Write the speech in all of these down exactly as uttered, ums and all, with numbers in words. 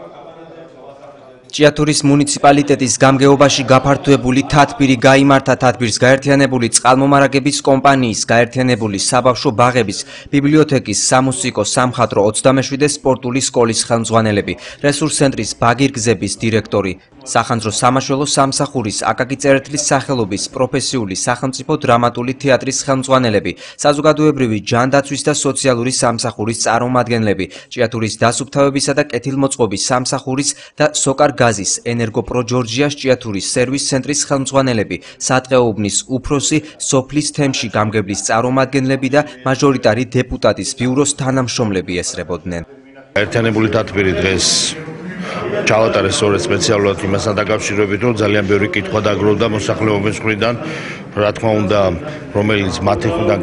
ჭიათურის მუნიციპალიტეტის გამგეობაში გაფართოებული თათბირი გაიმართა თათბირს გაერთიანებული წყალმომარაგების კომპანიის, გაერთიანებული საბავშვო ბაღების, ბიბლიოთეკის, სამუსიკო, სამხატვრო, ოცდამეშვიდე სპორტული სკოლის ხელმძღვანელები, რესურს ცენტრის ბაგირგზების დირექტორი, სახანძრო სამაშველო სამსახურის, აკაკი წერეთლის სახელობის პროფესიული სახელმწიფო დრამატული თეატრის ხელმძღვანელები, საზოგადოებრივი ჯანდაცვის და სოციალური სამსახურის წარმომადგენლები, ჭიათურის დასუფთავებისა და კეთილმოწყობის სამსახურის და სოკარ გაზის ენერგოპროჯორჯიას ჭიათურის სერვის ცენტრის ხელმძღვანელები, სატყეობნის უფროსი, სოფლის თემში გამგებლის წარმომადგენლები და მაჟორიტარი დეპუტატის ბიუროს თანამშრომლები ესწრებოდნენ. ერთიანებული თათბირი დღეს ჩავატარეს სწორედ სპეციალურად იმასთან დაკავშირებით, რომ ძალიან ბევრი კითხვა დაგროვდა მოსახლეობის მხრიდან, რა თქმა უნდა, რომელიც მათი მხრიდან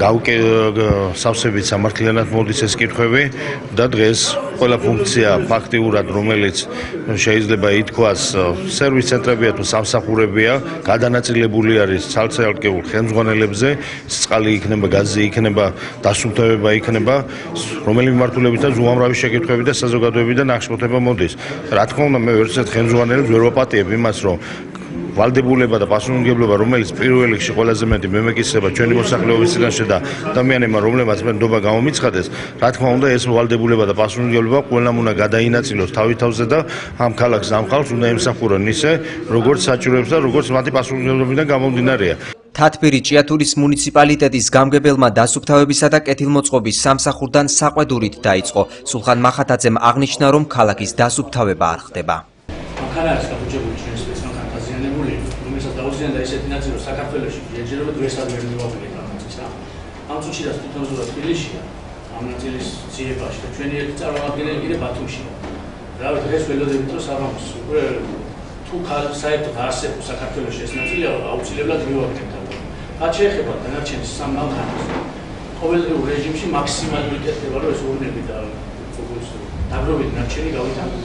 სავსებით სამართლიანად მოდის ეს კითხვები და დღეს ყველა ფუნქცია ფაქტიურად, რომელიც შეიძლება ითქვას სერვის ცენტრებია თუ სამსახურებია, გადანაწილებული არის ცალკეულ ხელმძღვანელებზე, წყალი იქნება, გაზი იქნება, დასუფთავება იქნება, რომელი მიმართულებითაც უამრავი შეკითხვები და საზოგადოებიდან აღშფოთება მოდის. რა თქმა უნდა, მე ვერცერთ ხელმძღვანელებს ვერ ვაპატიებ იმას, რომ ვალდებულება და პასუხისმგებლობა, რომელიც პირველ რიგში ყველაზე მეტი მემეკისრება ჩვენი მოსახლეობის წინაშე და ადამიანებმა, რომლებმაც მე ნდობა გამომიცხადეს, რა თქმა უნდა, ეს ვალდებულება და პასუხისმგებლობა ყველამ უნდა გადაინაწილოს თავი თავზე და ამ ქალაქს ამ ხალხს უნდა ემსახურონ ისე, როგორც საჭიროებს და როგორც მათი პასუხისმგებლობიდან გამომდინარეა. თათბირი ჭიათურის მუნიციპალიტეტის გამგებელმა დასუფთავებისა და კეთილმოწყობის სამსახურიდან საყვედურით დაიწყო. სულხან მახათაძემ აღნიშნა, რომ ქალაქის დასუფთავება არ ხდება. მანქანა არის გაფუჭებული ჩვენს მანქანა დაზიანებული, რომელსაც დაუზიანდა ისეთი ნაწილი, რომ საქართველოში ჯერჯერობით ვერსად ვერ მივაყენებთ ამ ნაწილს. ამ წუთში რაც თვითონზურა თბილისშია, ამ ნაწილის ძიებაში და ჩვენი ერთი წარმომადგენელი კიდე ბათუმშია. რა ვიცი, დღეს ველოდებით, რომ საღამოს უკვე თუ საერთოდ არსებობს საქართველოში ეს ნაწილი, აუცილებლად მივაყენებთ. რაც შეეხება დანარჩენ სამ მანქანას, ყოველდღიურ რეჟიმში მაქსიმალურად იკეთება, რომ ეს ურნები და დაგროვილი ნარჩენი გავითანოთ.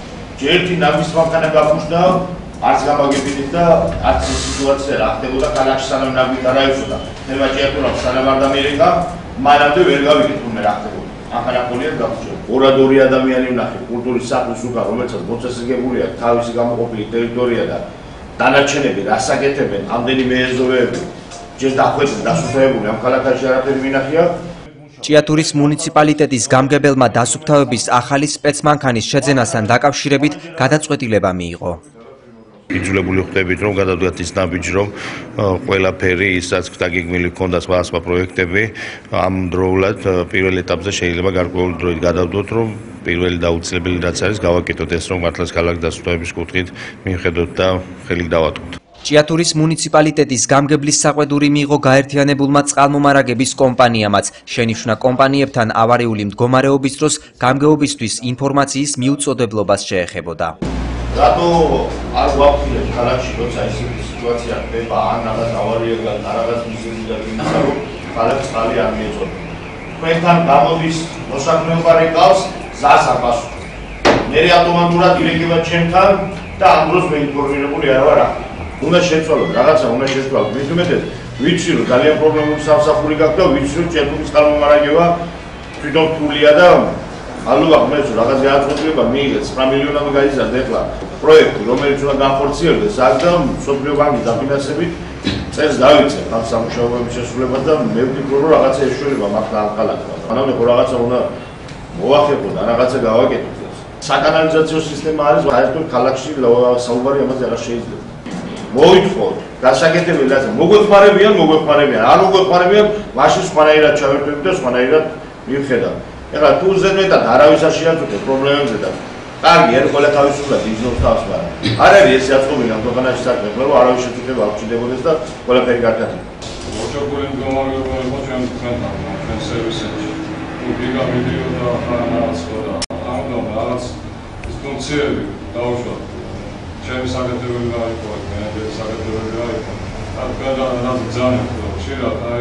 ერთი ნავის მანქანა გაფუჭდა, არც გამაგებინით და არც ეს სიტუაცია რა ხდებოდა ქალაქში სანამ ნავით არ აიწოდა. თემა ჭიათურას სანამ არ დამიერება, მანამდე ვერ გავიგეთ თუნდაც რა ხდებოდა. მანქანა ყოლია გაფუჭდა. ორადორი ადამიანი ვნახე კულტურის სახლის უკან, რომელსაც მოწესრიგებული აქვს თავისი გამოყოფილი ტერიტორია და დანარჩენები რას აკეთებენ, ამდენი მეეზოვეები ჯერ დახვეწენ დასუფთავებული ამ ქალაქში არაფერი მინახია. ჭიათურის მუნიციპალიტეტის გამგებელმა დასუფთავების ახალი სპეცმანქანის შეძენასთან დაკავშირებით გადაწყვეტილება მიიღო. იძულებული ხდებით, რომ გადავდგათ ის ნაბიჯი, რომ ყველაფერი ის რაც დაგეგმილი ჰქონდა სხვა სხვა პროექტები, ამ დროულად პირველ ეტაპზე შეიძლება გარკვეული დროით გადავდოთ, რომ პირველი დაუცილებელი რაც არის გავაკეთოთ ეს, რომ მართლაც ქალაქ დასუფთავების კუთხით მივხედოთ და ხელი დავატყოთ. ჭიათურის მუნიციპალიტეტის გამგებლის საყვედური მიიღო გაერთიანებულმა წყალმომარაგების კომპანიამაც. შენიშვნა კომპანიებთან ავარიული მდგომარეობის დროს გამგეობისთვის ინფორმაციის მიუწოდებლობას შეეხებოდა. რატო არ გვაფრთხილებს ქალაქში, როცა ისეთი სიტუაცია ხდება, ან რაღაც ავარია გაქვს, რაღაც მიზეზი გაქვს, რომ ქალაქს წყალი არ მიეწოდება. თქვენთან გამოდის მოსახლეობა რეკავს, ზას არ პასუხობს. მე ავტომატურად ირეკება ჩემთან და ამ დროს მე ინფორმირებული არ ვარ. უნდა შეცვალოთ, რაღაცა უნდა შეცვალოთ. მით უმეტეს, ვიცი რომ ძალიან პრობლემური სამსახური გაქვს და ვიცი რომ ჭიათურის წყალმომარაგება თვითონ რთულია და ალუა ხმებს რაღაც განაცხადება მიიღეთ ცხრა მილიონამდე გაიზარდა ეხლა პროექტი, რომელიც უნდა განხორციელდეს აქ და სოფლიო ბანკის დაფინანსებით წელს დავიწყე ამ სამუშაოების შესრულებას და მე ვფიქრობ რომ რაღაცა ეშველება მართლა ამ ქალაქს. მანამდე ხო რაღაცა უნდა მოახერხოთ და რაღაცა გავაკეთოთ. საკანალიზაციო სისტემა არის საერთოდ ქალაქში საუბარი ამაზე აღარ შეიძლება. მოითხოვთ გასაკეთებელი რაზე მოგვეხმარებიან, მოგვეხმარებიან, არ მოგვეხმარებიან, მაშინ სხვანაირად ჩავერთვებით და სხვანაირად მივხედავთ. ეხლა თუ ზედმეტად არავის არ შეაწუხებს პრობლემებზე და კარგი ერთხელ თავისუფლად იზნობს თავს, მაგრამ არ არის ეს აწყობილი ამ ქვეყანაში საქმე, რომ არავის შეწუხება არ ჩნდებოდეს და ყველაფერი კარგად იქნება. მოჭრებული მდგომარეობა იყო ჩვენ თქვენთან, ჩვენ სერვისებში. უბიგა მიდიოდა რაღაც და ამ რაღაც ის ფუნქციები დაუშვათ. ჩემი საკეთებელი გაიყო, მენეჯერის საკეთებელი გაიყო. აქ გადააწყდა ძალიან ხშირად, აი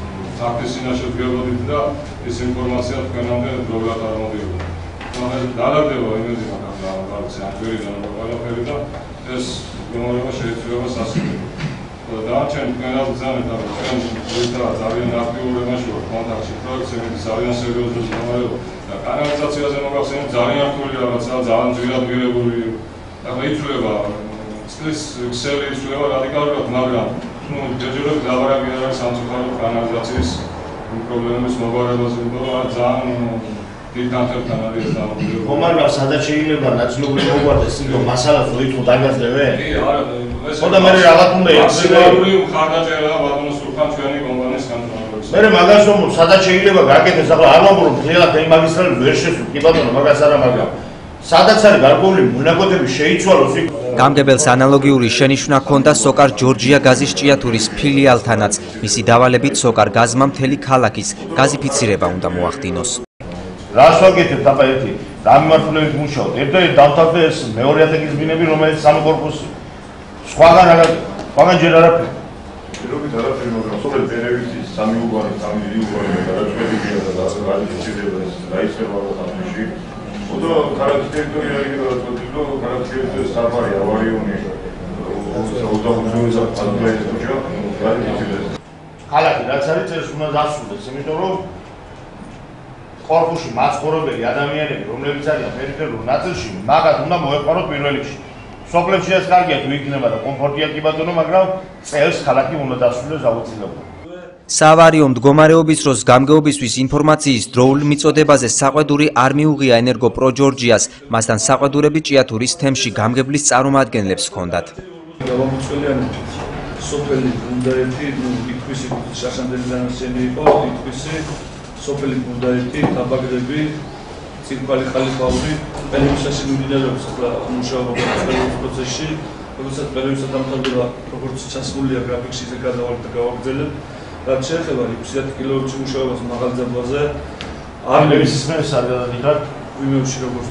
საფის წინაშე ვდგებოდით და ეს ინფორმაცია თქვენამდე დროულად არ მოდიოდა. მაგრამ დადაგდება იმედი მაქვს რაღაცა აკვირიდან ყველაფერი და ეს მდგომარეობა შეიძლება სასწრაფო. დანარჩენ თქვენად ბრძანებთ, რომ ჩვენ ერთად ძალიან აქტიურობაში ვართ კონტაქტში, პროექტები ძალიან სერიოზული მდგომარეობა და კანალიზაციაზე მოგახსენებთ ძალიან რთული რაღაცა, ძალიან ძვირად მიღებული. ახლა იცვლება წყლის ქსელი იცვლება რადიკალურად, მაგრამ ნუ ჯერჯერობით ლაბორატორი არ არის სამწუხაროდ კანალიზაციის პრობლემების მოგვარებაზე, მაგრამ ძალიან დიდ განხილვთან არის დამოკიდებული. ხომარგა სადაც შეიძლება ნაცნობრივ მოგვარდეს იქ რომ მასალას უითხოვ დაგაძლევენ? კი, არა, ეს ხოდა მე რაღაც უნდა მაქსიმალური მხარდაჭერა ბატონო სულხან ჩვენი კომპანიის განთავისუფლების. მე მაგას რომ სადაც შეიძლება გაკეთდეს, ახლა არ ვამბობ რომ მთლიანად ეს მაგისტრალი ვერ შესულ, კი ბატონო, მაგას არა, მაგრამ სადაც არის გარკვეული მონაკვეთები შეიცვალოს იქ. გამგებელს ანალოგიური შენიშვნა ჰქონდა სოკარ ჯორჯია გაზის ჭიათურის ფილიალთანაც. მისი დავალებით სოკარ გაზმა მთელი ქალაქის გაზიფიცირება უნდა მოახდინოს. რას ვაკეთებთ ახლა ერთი დამიმართულებით მუშაობთ. ერთ-ერთი დავთავრდა ეს მეორე ატეკის ბინები, რომელიც სამი კორპუსი. სხვაგან არა, სხვაგან ჯერ არაფერი. პირობით არაფერი, მაგრამ სწორედ ბენევიცი სამი უგვარი, სამი უგვარი გადაწყვეტილია და გაზიფიცირება ეს რაიცება ხალხში. ოდო ქალაქის ტერიტორია იქნება თვითონ ქალაქის ტერიტორიის საფარი ავარიული ოცდაოთხ საათი თუჯა გადაიქცეს. ქალაქი რაც არის წელს უნდა დასრულდეს, იმიტომ რომ კორპუსში მაცხოვრებელი ადამიანები, რომლებიც არიან პერიფერულ ნაწილში, მაგათ უნდა მოეყაროთ პირველ რიგში. სოფლებში ეს კარგია თუ იქნება და კომფორტია კი ბატონო, მაგრამ წელს ქალაქი უნდა დასრულდეს აუცილებლად. საავარიო მდგომარეობის დროს გამგეობისთვის ინფორმაციის დროულ მიწოდებაზე საყვედური არ მიუღია ენერგო პრო ჯორჯიას, მასთან საყვედურები ჭიათურის თემში გამგებლის წარმომადგენლებს ჰქონდათ. გამომწვევიანი სოფელი უნდა ერთი, ნუ თითქმის სასანდელი დანარჩენი იყო, თითქმის სოფელი უნდა ერთი, თაბაგრები, წირკვალი ხალიფაური, პერიოდში მიმდინარეობს ახლა მუშაობა პერიოდის პროცესში, როდესაც პერიოდს დამთავრდება, როგორც ჩასულია გრაფიკში ეს გადავალთ და გავაგრძელებ. რაც შეეხება ოცდაათი კილოметრი მუშაობას მაღალ ძაბლაზე, არ მისმენს არ გადადიხარ ვიმეუში როგორც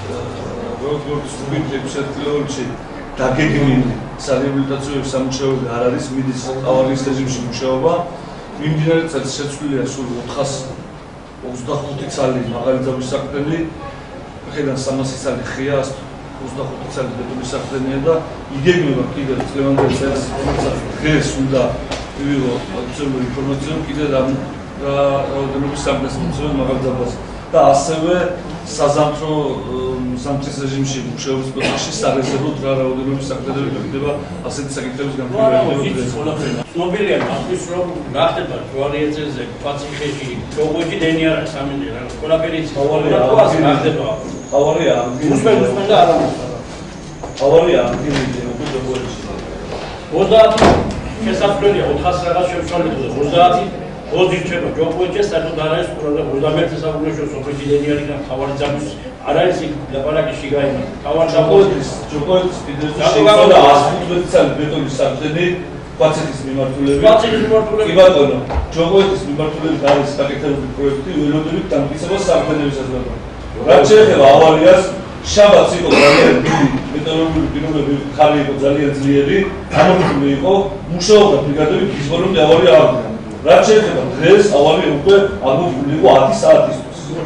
როგორც ოცდაათი კილოметრი დაგეგმილი სარეაბილიტაციო სამუშაოები არ არის, მიდის ავარიის რეჟიმში მუშაობა. მიმდინარე წელს შეცვლილია სულ ოთხას ოცდახუთი ცალი მაღალი ძაბლის საყრდენი, ხედან სამასი ცალი ხია, ოცდახუთი ცალი ბეტონის საყრდენია და იგეგმება კიდევ წლევანდელ წელს, რომელსაც დღეს უნდა ვიღო ოფიციალური ინფორმაცია კიდევ რაოდენობის სამწესმოწმე მაღალ ძაბლაზე და ასევე საზამთრო სამწეს რეჟიმში მუშაობის პროცესში სარეზერვოდ რა რაოდენობის საყრდენები გახდება ასეთი საკითხების განხილვა. ცნობილია მათთვის რომ გახდება ჯვარი ეწელზე კვაციხეში ჯოგოჯი დენი არა სამინდი რა ყველაფერი ავალია გახდება ავალია უსმენ უსმენ და არა ავალია ამბილი უკვე ჯოგოჯი ოცდაათი შესაძლებელია ოთხას რაღაც შევშალეთ ოცდაათი ოცი რჩება ჯოგოჯი საერთოდ არ არის ყველა ოცდამეერთე საუკუნეში სოფელი დენი არის და თავარი ძაბვის არ არის იქ ლაპარაკი გაიმართა თავარი ჯოგოჯის ჯოგოჯის კიდევ შეიძლება ათი ცალი ბეტონის საყრდენი კვაცეთის მიმართულებით. კვაცეთის მიმართულებით. კი ბატონო, ჯოგოეთის მიმართულებით არის საკითხები პროექტი, ველოდებით დამტკიცებას საყრდენებისას ბატონო. რაც შეეხება ავალიას, შაბათს იყო ძალიან დიდი მეტეოროლოგიური პირობები, ხალი იყო ძალიან ძლიერი, ამოქმედებული იყო, მუშაობდა ბრიგადები გიზბორომდე ავალია აღდგა. რაც შეეხება დღეს ავალია უკვე ამოქმედებული იყო ათი საათისთვის.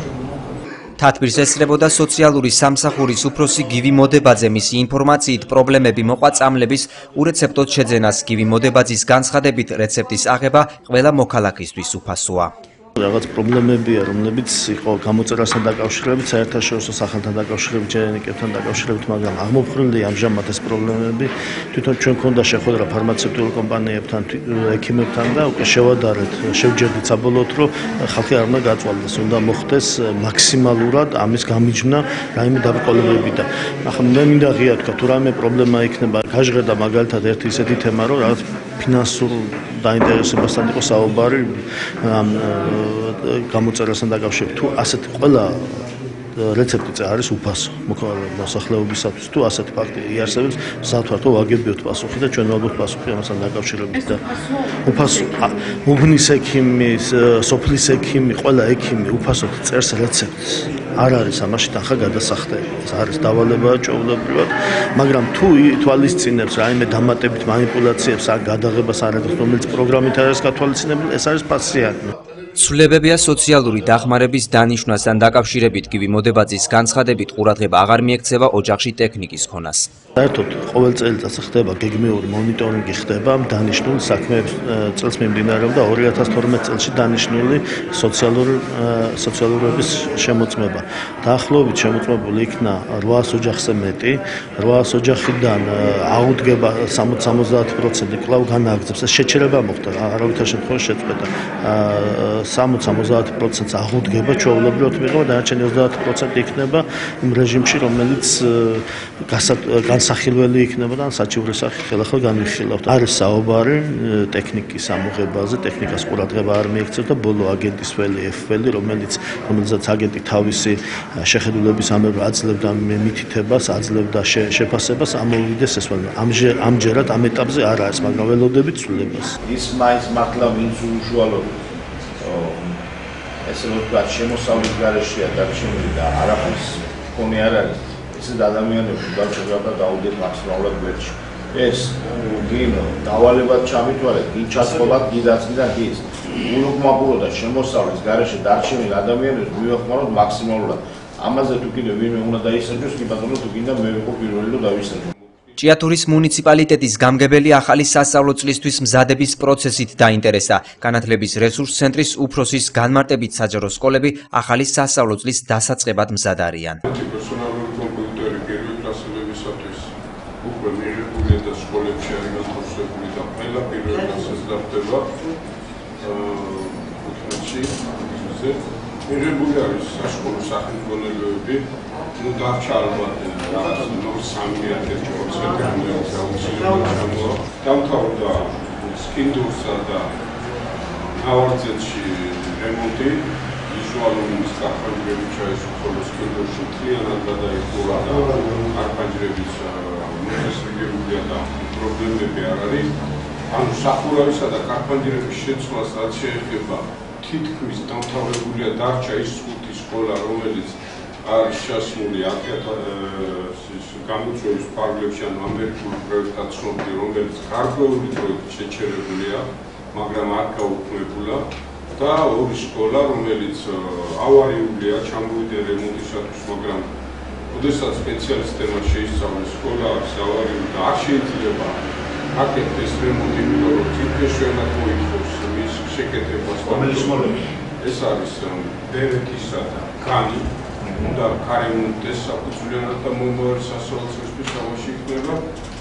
თათბირს ესწრებოდა სოციალური სამსახურის უფროსი გივი მოდებაძე. მისი ინფორმაციით პრობლემები მოყვა წამლების ურეცეპტოდ შეძენას. გივი მოდებაძის განცხადებით რეცეპტის აღება ყველა მოქალაქისთვის უფასოა. რაღაც პრობლემებია, რომლებიც იყო გამოწერასთან დაკავშირებით, საერთაშორისო სახელთან დაკავშირებით, ჯერენიკებთან დაკავშირებით, მაგრამ აღმოფხვრილი ამჟამად ეს პრობლემები თვითონ ჩვენ ქონდა შეხვედრა ფარმაცევტულ კომპანიებთან, ექიმებთან და უკვე შევადარეთ, შევჯერდით საბოლოოდ, რომ ხალხი არ უნდა გაწვალდეს, უნდა მოხდეს მაქსიმალურად ამის გამიჯნა რაიმე დაბრკოლებები და ახლა მე მინდა ღია თქვა, თუ რაიმე პრობლემა იქნება, გაჟღერდა მაგალითად ერთი ისეთი თემა, რომ რაღაც ფინანსურ დაინტერესებასთან იყო საუბარი ამ გამოწერასთან დაკავშირებით. თუ ასეთ ყველა რეცეპტი არის უფასო მოსახლეობისათვის, თუ ასეთი ფაქტი იარსებებს, საერთოდ ვაგებიოთ პასუხი და ჩვენ ვაგებთ პასუხი ამასთან დაკავშირებით და უფასო უბნის ექიმი, სოფლის ექიმი, ყველა ექიმი უფასოდ წერს რეცეპტს. არ არის ამაში თანხა გადასახდები. ეს არის დავალება ჩვეულებრივად, მაგრამ თუ თვალისწინებს რაიმე დამატებით манипуляციებს ან გადაღებას არ აქვს, რომელიც პროგრამით არის გათვალისწინებული, ეს არის პაციენტი. ცვლილებებია სოციალური დახმარების დანიშვნასთან დაკავშირებით. გივი მოდებაძის განცხადებით ყურადღება აღარ მიექცევა ოჯახში ტექნიკის ქონას. საერთოდ ყოველ წელიწადს ხდება გეგმიური მონიტორინგი ხდება დანიშნული საქმეების წელს მიმდინარეობდა ორი ათას თორმეტ წელში დანიშნული სოციალური სოციალურების შემოწმება. დაახლოებით შემოწმებული იქნა რვაას ოჯახზე მეტი, რვაას ოჯახიდან აუდგება სამოცდაათი პროცენტი კვლავ განაგრძობს. ეს შეჩერება მოხდა, არავითარ შემთხვევაში შეწყვეტა. სამოცდაათი პროცენტს აუდგება ჩვეულებრივად მიიღება, დანარჩენი ოცდაათი პროცენტი იქნება იმ რეჟიმში, რომელიც განსახილველი იქნება და საჩივრის სახით ხელახლა განვიხილავთ. არის საუბარი ტექნიკის ამოღებაზე, ტექნიკას ყურადღება არ მიექცევს და ბოლო აგენტის ველი ეფ-ველი, რომელიც რომელზეც აგენტი თავისი შეხედულების ამერად აძლევდა მითითებას, აძლევდა შეფასებას, ამოვიდეს ეს ველი. ამჯერად ამ ეტაპზე არ არის, მაგრამ ველოდებით ცვლილებას. ის მაინც მართლა ვინც უშუალოდ ესე ვთქვათ, შემოსავლის გარეშეა დარჩენილი და არაფრის მქონე არ არის. ესეთ ადამიანებს უბრალოდ დაუდეთ მაქსიმალურად გვერდში. ეს გინ დავალებად ჩამითვალეთ, გინ ჩასწობად გიდაცნიდან გის. უნუკმაპურო და შემოსავლის გარეშე დარჩენილ ადამიანებს მივეხმაროთ მაქსიმალურად. ამაზე თუ კიდევ ვინმე უნდა დაისაჯოს, კი ბატონო, თუ გინდა მე ვიყო პირველი და დავისაჯო. ჭიათურის მუნიციპალიტეტის გამგებელი ახალი სასწავლო წლისთვის მზადების პროცესით დაინტერესდა. განათლების რესურს ცენტრის უფროსის განმარტებით საჯარო სკოლები ახალი სასწავლო წლის დასაწყებად მზად არიან. სკოლებში არის განთავსებული და ყველა პირველ კლასს დაფდება ოთხმოცი ზე მიღებული არის საშუალო სახელმძღვანელოები ნუ დარჩა ალბათ რაღაც სამი ათი პროცენტი დაუცილებლად დამთავრდა სკინდურსა და ნავარცეთში რემონტი ვიზუალური საფრანგები ჩაისხოლო სკინდურში მთლიანად გადაიხურა და არქანჯრების მოსასრიგებულია და პრობლემები არ არის. ანუ სახურავისა და კარპანჯრების შეცვლას რაც შეეხება თითქმის დამთავრებულია დარჩა ის ხუთი სკოლა, რომელიც არის ჩასმული გამოწვევის ფარგლებში, ანუ ამერიკული პროექტად ცნობილი, რომელიც გარკვეული დროით შეჩერებულია, მაგრამ არ გაუქმებულა და ორი სკოლა, რომელიც ავარიულია, ჩამოვიდა რემონტისათვის, მაგრამ ოდესაც სპეციალისტებმა შეისწავლეს სკოლა არის ავარიული და არ შეიძლება აკეთდეს რემონტი, იმიტომ რომ თვითმფრინავად მოითხოვს მის შეკეთებას. რომელი სკოლები? ეს არის ბერეთისა და კანი. უნდა გარემონტდეს საფუძვლიანად და მომავალი სასწავლებლისთვის სამაში იქნება.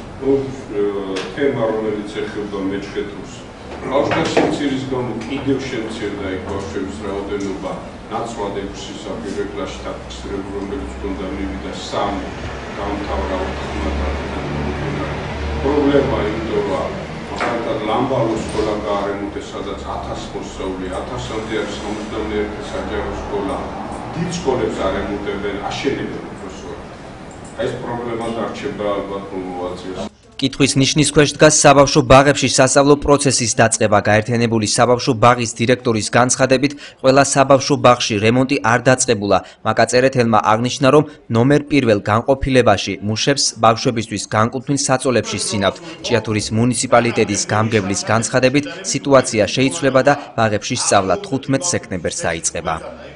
თემა, რომელიც ეხება მეჩხეთურს. ბავშვთა სიმცირის გამო კიდევ შემცირდა იქ ბავშვების რაოდენობა. ნაცვლად ექვსი პირველ კლასში დაფიქსირებული, რომელიც ჰქონდა მივიდა სამი, დაამთავრა ოთხმოცდაათიდან. პრობლემა იმიტომ, რომ მაგალითად ლამბალო სკოლა გაარემონტეს, სადაც ათას მოსწავლე, ათასამდე არის სამოცდაერთი საჯარო სკოლა. დიდ სკოლებს არემონტებენ, აშენებენ უბრალოდ. ეს პრობლემა დარჩება ალბათ მომავალ კითხვის ნიშნის ქვეშ დგას საბავშვო ბაღებში სასწავლო პროცესის დაწყება. გაერთიანებული საბავშვო ბაღის დირექტორის განცხადებით, ყველა საბავშვო ბაღში რემონტი არ დაწყებულა. მაკაწერეთელმა აღნიშნა, რომ ნომერ პირველ განყოფილებაში მუშებს ბავშვებისთვის განკუთვნილ საწოლებში სცინავთ. ჭიათურის მუნიციპალიტეტის გამგებლის განცხადებით, სიტუაცია შეიცვლება და ბაღებში სწავლა თხუთმეტ სექტემბერს დაიწყება.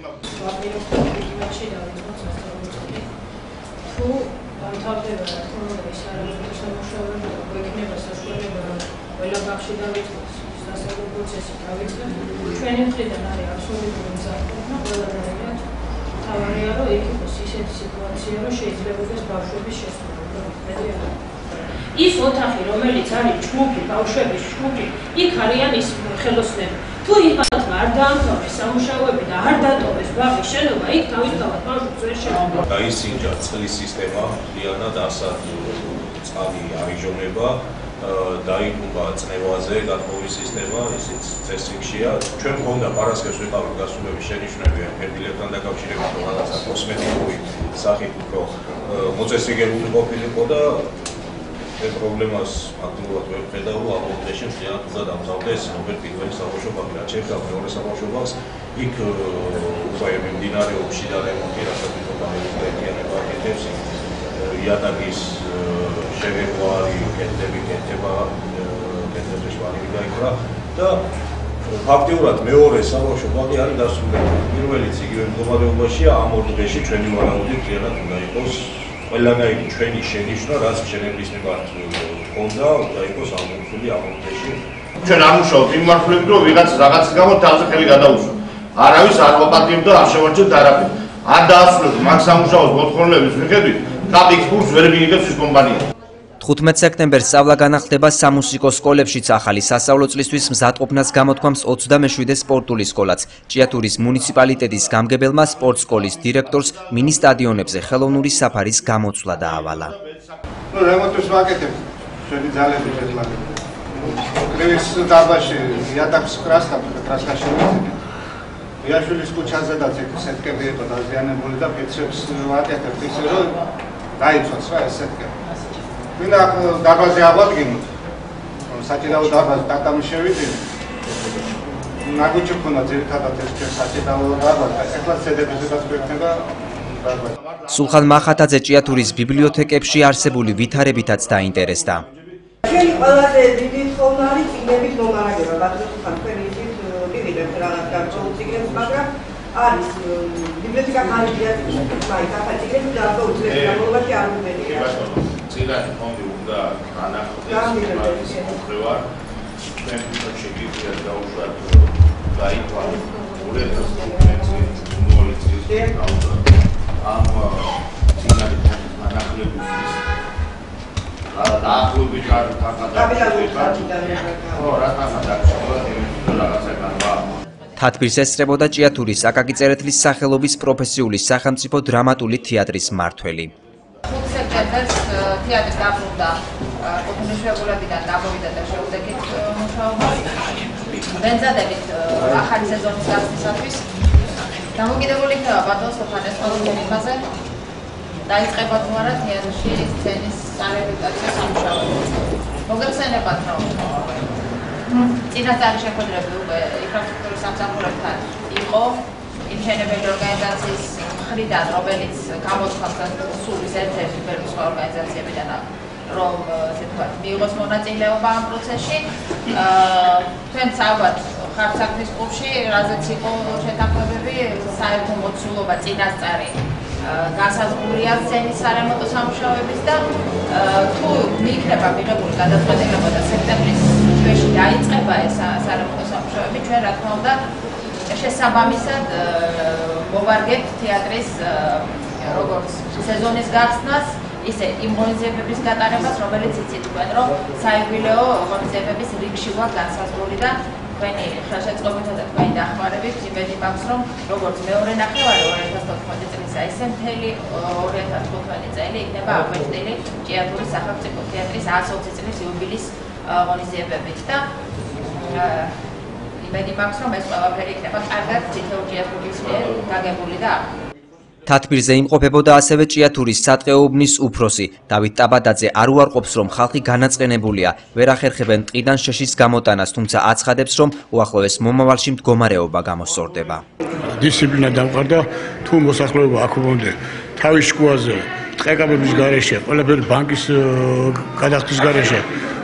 ბაღში დავიწყოს სასწავლო პროცესი დავიწყეთ. ჩვენი მხრიდან არის აბსოლუტური მზადყოფნა, ყველანაირად. თავარია, რომ იქ იყოს ისეთი სიტუაცია, რომ შეიძლებადეს ბავშვების შესრულება. ის ოთახი, რომელიც არის ჯგუფი, ბავშვების ჯგუფი, იქ არიან ის ხელოსნები. თუ იმათმა არ დაამთავრეს სამუშაოები და არ დატოვეს ბაღის შენობა, იქ თავისთავად ბავშვებს ვერ შეეძლება. დაისინჯა წყლის სისტემა, მთლიანად ასად წყალი არიჟონება. დაიბრუნდა წნევაზე გათხოვის სისტემა, ისიც წესრიგშია. ჩვენ მქონდა პარასკევს ვიყავით გასულების შენიშვნები ფერდილებთან დაკავშირებით, რომ რაღაცა კოსმეტიკური სახით უფრო მოწესრიგებული ყოფილიყო და ეს პრობლემას აქტიურად ვერ ხედავ, ამ დღეში მთლიანად უნდა დამთავრდა ეს ნომერ პირველი საბავშვო ბაღი. რაც შეეხება მეორე საბავშვო ბაღს, იქ უკვე მიმდინარეობს შიდა რემონტი, რასაც თვითონ გაერთიანება აკეთებს. იატაკის შეგეყვარი კეთები კეთება კეთებზე შვარი გაიქრა და ფაქტიურად მეორე საბავშვო ბაღი არის დასრულებული. პირველიც იგივე მდგომარეობაშია, ამ ორ დღეში ჩვენი ვარაუდი მთლიანად უნდა იყოს ყველანაირი ჩვენი შენიშვნა, რაც შენების მიმართ ჰქონდა, უნდა იყოს ამოწმული ამონტეჟი. ჩვენ არ მუშაობთ იმ მართლებით, რომ ვიღაც რაღაცის გამო თავზე ხელი გადაუსვა. არავის არ ყოფატიმდა, არ შევარჩევთ არაფერი. არ დაასრულეთ მაგ სამუშაოს მოთხოვნილების მიხედვით, კაპიქს კურსს ვერ მიიღებს ის კომპანია. თხუთმეტ სექტემბერს სწავლა განახლდება სამუსიკო სკოლებშიც ახალი სასწავლო წლისთვის მზადყოფნას გამოთქვამს ოცდამეშვიდე სპორტული სკოლაც. ჭიათურის მუნიციპალიტეტის გამგებელმა სპორტ სკოლის დირექტორს მინი სტადიონებზე ხელოვნური საფარის გამოცვლა დაავალა. ნუ რემონტს ვაკეთებთ, ჩვენი ძალებით ეხლა. კრივის დაბაში იატაკს კრასკამ, კრასკაში ვიძინეთ. იაშვილის ქუჩაზედაც ეგ სეტკები იყო დაზიანებული და ფიცრებს ვაკეთებთ ისე რომ დაიცვას რა ეს სეტკები. ვინა დაბაზე ავადგინოთ, საჭიდაო დაბაზე დაკამი შევიძინეთ. ნაგუჩი ქონა ძირითადად ეს საჭიდაო დაბაზე, ეხლა სედებისგან გვექნება დაბაზე. სულხან მახათაძე ჭიათურის ბიბლიოთეკებში არსებული ვითარებითაც დაინტერესდა. ჩვენი ყველაზე დიდი თხოვნა არის წიგნების მომარაგება, ბატონო სულხან, თქვენი ისიც მივიღებთ რაღაც გარკვეულ წიგნებს, მაგრამ არის ბიბლიოთეკა ხარჯია წიგნები, მაინც ახალ წიგნები და ახლა უძლებს გამოვაში არ მივედია. წიგნები ფონდი უნდა განახლდეს მოხდება ჩვენ თვითონ შეგიძლიათ დაუშვათ გაიყვა ორი ათას ოცდაათი წლის ამ წიგნების განახლების დაახლოებით არ თათბირს ესწრებოდა ჭიათურის აკაკი წერეთლის სახელობის პროფესიული სახელმწიფო დრამატული თეატრის მმართველი. ხუთი სექტემბერს თეატრი დაბრუნდა ყოფილმშობლებიდან გამოვიდა და შეუდგეთ მუშაობა. ვენზადებით ახალი სეზონის გასვლისათვის დამოკიდებული იქნება ბატონ სოფანეს ყოველდღიურობაზე. დაიწყება თუ არა თეატრში სცენის სარეპეტაციო სამუშაოები. მოგეხსენებათ, რომ წინასწარი შეხვედრები უკვე ინფრასტრუქტურის სამსახურებთან იყო ინჟინერული ორგანიზაციის მხრიდან, რომელიც გამოცხადდა სულის ერთ-ერთი პირველი სხვა ორგანიზაციებიდან, რომ ესე ვთქვათ, მიიღოს მონაწილეობა ამ პროცესში. თქვენც ალბათ ხართ საქმის კლუბში, რაზეც იყო შეთანხმებები, საერთო მოცულობა წინასწარი განსაზღვრულია სცენის სარემონტო სამუშაოების და თუ მიიქნება მიღებული გადაწყვეტილება და სექტემბრის თვეში დაიწყება ეს სარემონტო სამუშაოები, ჩვენ რა თქმა უნდა შესაბამისად მოვარგებთ თეატრის როგორც სეზონის გახსნას, ისე იმ ღონისძიებების გატარებას, რომელიც იცით თქვენ, რომ საიუბილეო ღონისძიებების რიგში გვაქვს განსაზღვრული და თქვენი ხელშეწყობითა და თქვენი დახმარებით იმედი მაქვს, რომ როგორც მეორე ნახევარი ორი ათას თოთხმეტი წლისა, ისე მთელი ორი ათას თხუთმეტი წელი იქნება აღბეჭდილი ჭიათურის სახელმწიფო თეატრის ათი წლის იუბილეის ღონისძიებებით და იმედი მაქვს, რომ ეს ყველაფერი იქნება კარგად თითოეულ ჭიათურის მიერ გაგებული და თათბირზე იმყოფებოდა ასევე ჭიათურის სატყეო უბნის უფროსი დავით ტაბადაძე. არ უარყოფს, რომ ხალხი განაწყენებულია, ვერ ახერხებენ ტყიდან შეშის გამოტანას, თუმცა აცხადებს, რომ უახლოეს მომავალში მდგომარეობა გამოსწორდება. დისციპლინა დამყარდა, თუ მოსახლეობა აქ უნდა თავის შუაზე, ტყეკაბების გარეშე, ყველაფერი ბანკის გადახდის გარეშე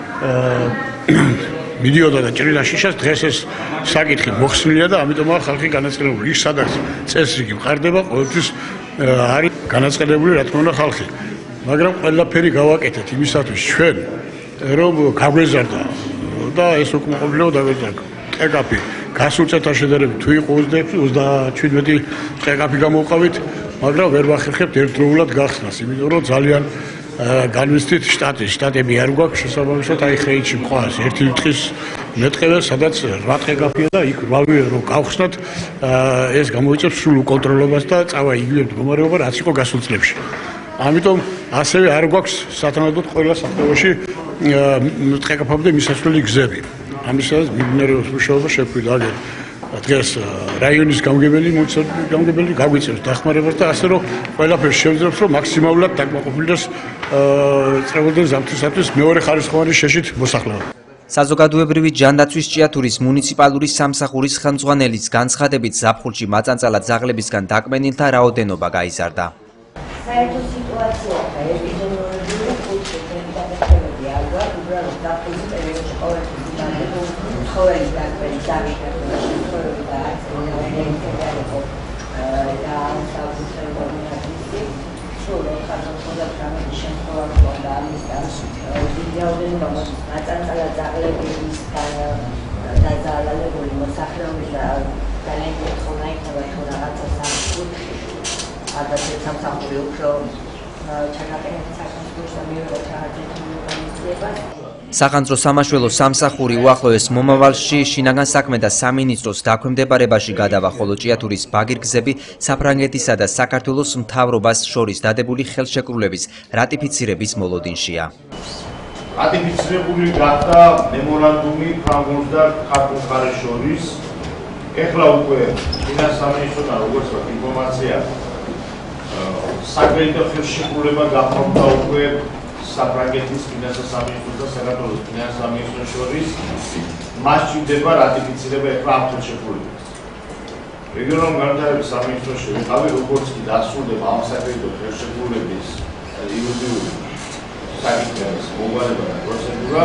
მიდიოდა და ჭრილა შიშას, დღეს ეს საკითხი მოხსნილია და ამიტომაა ხალხი განაწყენებული. ის სადაც წესრიგი მყარდება, ყოველთვის არის განაწყენებული, რა თქმა უნდა, ხალხი. მაგრამ ყველაფერი გავაკეთეთ იმისათვის ჩვენ, რომ გაგვეზარდა და ეს უკმაყოფილება დაგვეზარდა. ტყეკაფი გასულ წელთან შედარებით თუ იყო ოცდაშვიდმეტი ტყეკაფი გამოვყავით, მაგრამ ვერ ვახერხებთ ერთდროულად გახსნას, იმიტომ რომ ძალიან განვიცდით შტატი, შტატები არ გვაქვს შესაბამისად, აი ხეითში მყავს ერთი ტყის მეტყევე, სადაც რვა ტყეკაფია და იქ ვალვია რომ გავხსნათ, ეს გამოიწევს სრულ უკონტროლებას და წავა იგივე მდგომარეობა, რაც იყო გასულ წლებში. ამიტომ ასევე არ გვაქვს სათანადოდ ყველა საფრთხეში ტყეკაფამდე მისასვლელი გზები. ამისათვის მიმდინარეობს მუშაობა შეფრიდა აგერ დღეს რაიონის გამგებელი გამგებელი გაგვიწევს დახმარებას და ასე რომ ყველაფერს შევძლებთ, რომ მაქსიმალურად დაკმაყოფილდეს წრეულდენ ზამთრისათვის მეორე ხარისხოვანი შეშით მოსახლეობა. საზოგადოებრივი ჯანდაცვის ჭიათურის მუნიციპალური სამსახურის ხელმძღვანელის განცხადებით, ზაფხულში მაწანწალად ძაღლებისგან დაკმენილთა რაოდენობა გაიზარდა. საერთო სიტუაცია და ეპიდემიოლოგიური ხუთი გადაწყვეტილებები არ გვაქვს, უბრალოდ ზაფხულის პერიოდში ყოველთვის ცხოველის დაკმენის აღიარება შემთხვევები და არც ინფექცია იყო და საუბრობთ სულ ხარჯავს ხოდათ რამე შემთხვევა ჰქონდა ამის ვიდეოდენება მაწანწალა ძაღლები ის დაზალალებული მოსახლეობის და ძალიან კითხულნა იქნება თუ რაღაცა სამსახური ადრე სამსახური უფრო ჩანაყენების საკონსულტაციო და მეორე ჩააჭრილი ორგანიზება სახანძრო სამაშველო სამსახური უახლოეს მომავალში შინაგან საქმე და სამინისტროს დაქვემდებარებაში გადავა, ხოლო ჭიათურის ბაგირგზები საფრანგეთისა და საქართველოს მთავრობას შორის დადებული ხელშეკრულების რატიფიცირების მოლოდინშია. რატიფიცირებული გახდა მემორანდუმი ფრანგულს და ქართულ მხარეს შორის. ეხლა უკვე ფინანს სამინისტროსთან როგორც ვთქვათ ინფორმაცია საკრედიტო ხელშეკრულება გაფორმდა უკვე საფრანგეთის ფინანსთა სამინისტროს და საქართველოს ფინანსთა სამინისტროს შორის. მას ჭირდება რატიფიცირება ეხლა ამ ხელშეკრულებას. რეგიონალური განვითარების სამინისტროში ვიყავი, როგორც კი დასრულდება ამ საკრედიტო ხელშეკრულების იურიდიული საკითხების მოგვარება და პროცედურა,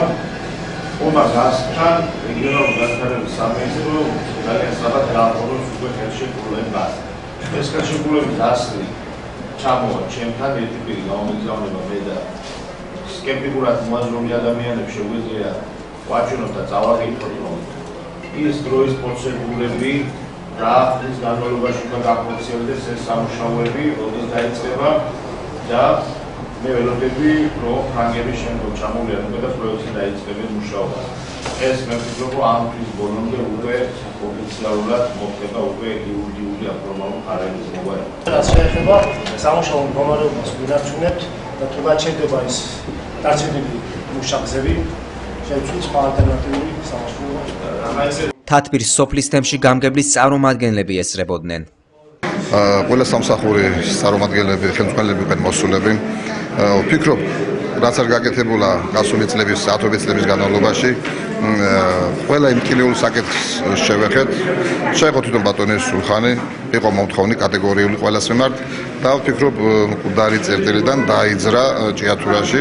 omagazkan regional განვითარების სამინისტრო ძალიან სწრაფად გააფორმოს უკვე ხელშეკრულებას. ეს ხელშეკრულების ასლი ჩამოვა ჩემთან ერთი პირი გამომიგზავნება მე და სკეპტიკურად მოაზროვნე ადამიანებს შეგვიძლია ვაჩვენოთ და წავაგებინოთ რომ ის დროის პროცედურები და ის განმავლობაში უნდა გახორციელდეს ეს სამუშაოები, როდის დაიწყება და მე ველოდები რომ ფრანგების შემდგომ ჩამოვლიან და პროექტი დაიწყებენ მუშაობას. ეს მე ვფიქრობ რომ ამ თვის ბოლომდე უკვე ოფიციალურად მოხდება უკვე იურიდიული აფორმალურ ხარების მოგვარება. რაც შეეხება სამუშაო მდგომარეობას გვინარჩუნებთ და თუ გაჩნდება ის დარჩენილი მუშაკზები, შევცვლით სხვა ალტერნატიული სამუშაო. თათბირს სოფლის თემში გამგებლის წარმომადგენლები ესწრებოდნენ. ყველა სამსახურის წარმომადგენლები, ხელმძღვანელები იყვნენ მოსულები. ვფიქრობ, რაც არ გაკეთებულა გასული წლების, ათობით წლების განმავლობაში, ყველა იმ ტკივილ საკითხს შევეხეთ. შეეხო თვითონ ბატონი სულხანი, იყო მომთხოვნი კატეგორიული ყველას მიმართ და ვფიქრობ, მკვდარი წერტილიდან დაიძრა ჭიათურაში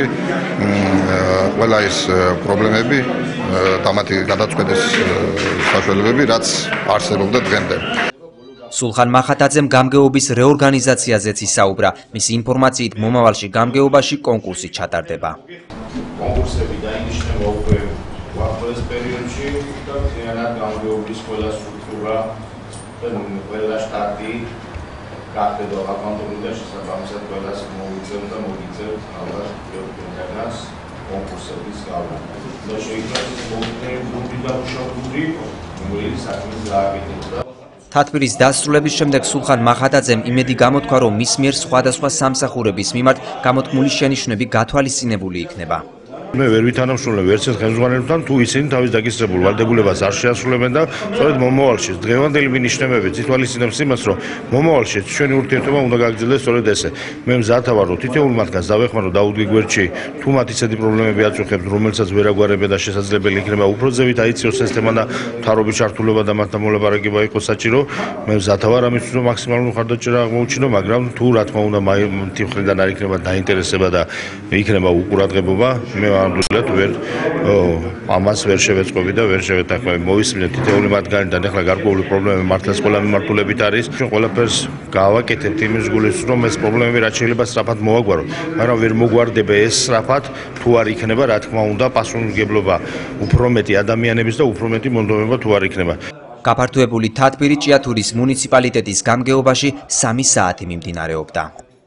ყველა ის პრობლემები და მათი გადაწყვეტის საშუალებები, რაც არსებობდა დღემდე. სულხან მახათაძემ გამგეობის რეორგანიზაციაზეც ისაუბრა. მისი ინფორმაციით მომავალში გამგეობაში კონკურსი ჩატარდება. კონკურსები დაინიშნება უკვე უახლოეს პერიოდში და მთლიანად გამგეობის ყველა სტრუქტურა და ყველა შტატი გახდება აკონტროლი და შესაბამისად ყველას მოვიწევთ და მოგიწევთ ალბათ პირდაპირ კონკურსების გავლა. და შეიძლება ის მოვიწევთ და მუშაობრივი მოგველი საქმის გააკეთებდა. თათბირის დასრულების შემდეგ სულხან მახათაძემ იმედი გამოთქვა, რომ მის მიერ სხვადასხვა სამსახურების მიმართ გამოთქმული შენიშვნები გათვალისწინებული იქნება. მე ვერ ვითანამშრომლებ ერთ ხელმძღვანელთან, თუ ისინი თავის დაგისწრებულ ვალდებულებას არ შეასრულებენ და სწორედ მომავალში დღევანდელი მინიშნებებით ითვალისწინებს იმას, რომ მომავალში ჩვენი ურთიერთობა უნდა გაგრძელდეს სწორედ ესე. მე მზად ვარ, რომ თითოეულ მათგანს დავეხმარო დაუდგე გვერდში, თუ მათ ისეთი პრობლემები აწუხებთ, რომელსაც ვერ აგვარებენ და შესაძლებელი იქნება უფრო ზევით აიწიოს ეს თემა და მთავრობის ჩართულობა და მათთან მოლაპარაკება იყოს საჭირო. მე მზად ვარ ამისთვის, რომ მაქსიმალური მხარდაჭერა აღმოუჩინო, მაგრამ თუ რა თქმა უნდა მათი მხრიდან არ იქნება დაინტერესება და იქნება უყურადღებობა, მე ნამდვილად ვერ ამას ვერ შევეწყობი და ვერ შევეთანხმები. მოვისმინეთ თითოეული მათგანიდან ახლა გარკვეული პრობლემები მართლაც ყველა მიმართულებით არის. ჩვენ ყველაფერს გავაკეთებთ იმის გულით, რომ ეს პრობლემები რაც შეიძლება სწრაფად მოვაგვაროთ, მაგრამ ვერ მოგვარდება ეს სწრაფად, თუ არ იქნება რა თქმა უნდა პასუხისმგებლობა უფრო მეტი ადამიანების და უფრო მეტი მონდომება თუ არ იქნება. გაფართოებული თათბირი ჭიათურის მუნიციპალიტეტის გამგეობაში სამი საათი მიმდინარეობდა.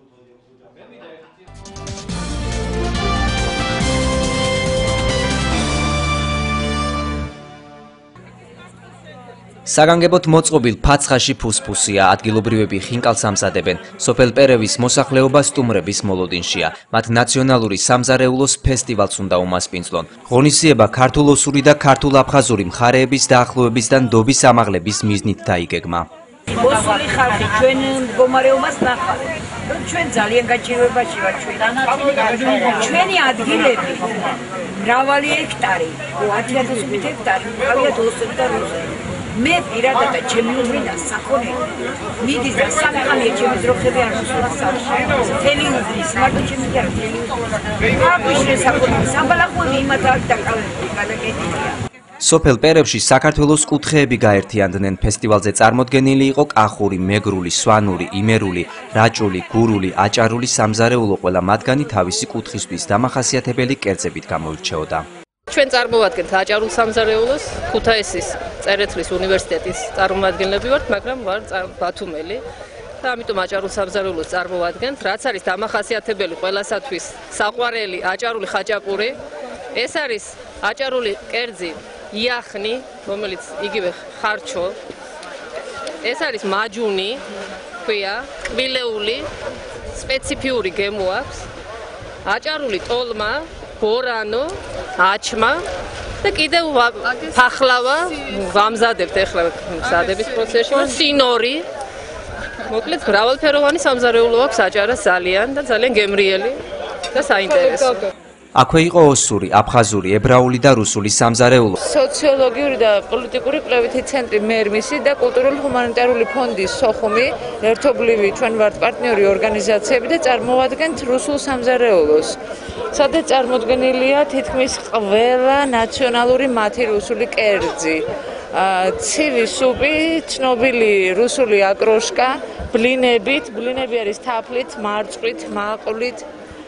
საგანგებოდ მოწყობილ ფაცხაში ფუსფუსია, ადგილობრივები ხინკალს ამზადებენ. სოფელ პერევის მოსახლეობა სტუმრების მოლოდინშია. მათ ნაციონალური სამზარეულოს ფესტივალს უნდა უმასპინძლონ. ღონისძიება ქართულ-ოსური და ქართულ-აფხაზური მხარეების დაახლოების და ნდობის ამაღლების მიზნით დაიგეგმა. მოსული ხალხი ჩვენ მდგომარეობას ნახავთ. ჩვენ ძალიან გაჭირვებაში ვართ ჩვენ. ჩვენი ადგილები მრავალი ჰექტარი, ათი ათასობით ჰექტარი, მყავიათ ოსები და რუსები. მე პირადად ჩემი უმრინა საქონელი მიდის და სამხანია ჩემი ძროხები არ მოსულა სახში. თელი უდრის, მარტო ჩემი კი არ თელი უდრის. აღვიშრე საქონელი, საბალახვები იმათ არ დაკავებული, გადაკეტილია. სოფელ პერევში საქართველოს კუთხეები გაერთიანდნენ. ფესტივალზე წარმოდგენილი იყო კახური, მეგრული, სვანური, იმერული, რაჭული, გურული, აჭარული სამზარეულო, ყველა მათგანი თავისი კუთხისთვის დამახასიათებელი კერძებით გამოირჩეოდა. ჩვენ წარმოვადგენთ აჭარულ სამზარეულოს, ქუთაისის წერეთლის უნივერსიტეტის წარმომადგენლები ვართ, მაგრამ ვარ ბათუმელი. და ამიტომ აჭარულ სამზარეულოს წარმოვადგენთ, რაც არის დამახასიათებელი ყველასათვის საყვარელი აჭარული ხაჭაპური. ეს არის აჭარული კერძი იახნი, რომელიც იგივე ხარჩო. ეს არის მაჯუნი, ქვია, კბილეული, სპეციფიური გემო აქვს. აჭარული ტოლმა, ბორანო, აჩმა და კიდევ ფახლავა ვამზადებთ ახლა მზადების პროცესში, სინორი. მოკლედ მრავალფეროვანი სამზარეულო აქვს აჭარას ძალიან და ძალიან გემრიელი და საინტერესო. აქვე იყო ოსური, აფხაზური, ებრაული და რუსული სამზარეულო. სოციოლოგიური და პოლიტიკური კვლევითი ცენტრი მერმისი და კულტურული ჰუმანიტარული ფონდი სოხუმი, ერთობლივი ჩვენ ვართ პარტნიორი ორგანიზაციები და წარმოვადგენთ რუსულ სამზარეულოს. სადაც წარმოდგენილია თითქმის ყველა ნაციონალური მათი რუსული კერძი. ცივი სუპი, ცნობილი რუსული აკროშკა, ბლინებით, ბლინები არის თაფლით, მარწყვით, მაყვლით,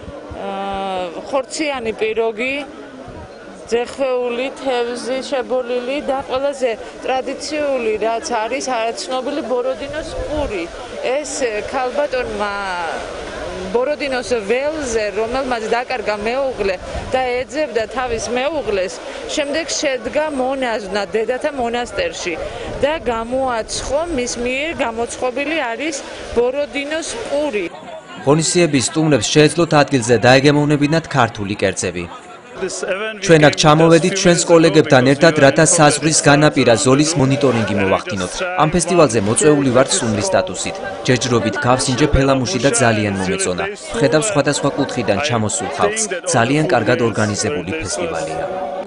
ხორციანი პიროგი, ძეხვეული, თევზი შებოლილი და ყველაზე ტრადიციული რაც არის, ცნობილი ბოროდინოს პური. ეს ქალბატონმა ბოროდინოს ველზე, რომელმაც დაკარგა მეუღლე და ეძებდა თავის მეუღლეს, შემდეგ შედგა მონაზვნად დედათა მონასტერში და გამოაცხო, მის მიერ გამოცხობილი არის ბოროდინოს პური. ღონისძიების სტუმრებს შეეძლოთ ადგილზე დაეგემოვნებინათ ქართული კერძები. ჩვენ აქ ჩამოვედით ჩვენს კოლეგებთან ერთად, რათა საზღვრის განაპირა ზოლის მონიტორინგი მოვახდინოთ. ამ ფესტივალზე მოწვეული ვართ სტუმრის სტატუსით. ჯერჯერობით გავსინჯე ფელამუში და ძალიან მომეწონა. ვხედავ სხვადასხვა კუთხიდან ჩამოსულ ხალხს. ძალიან კარგად ორგანიზებული ფესტივალია.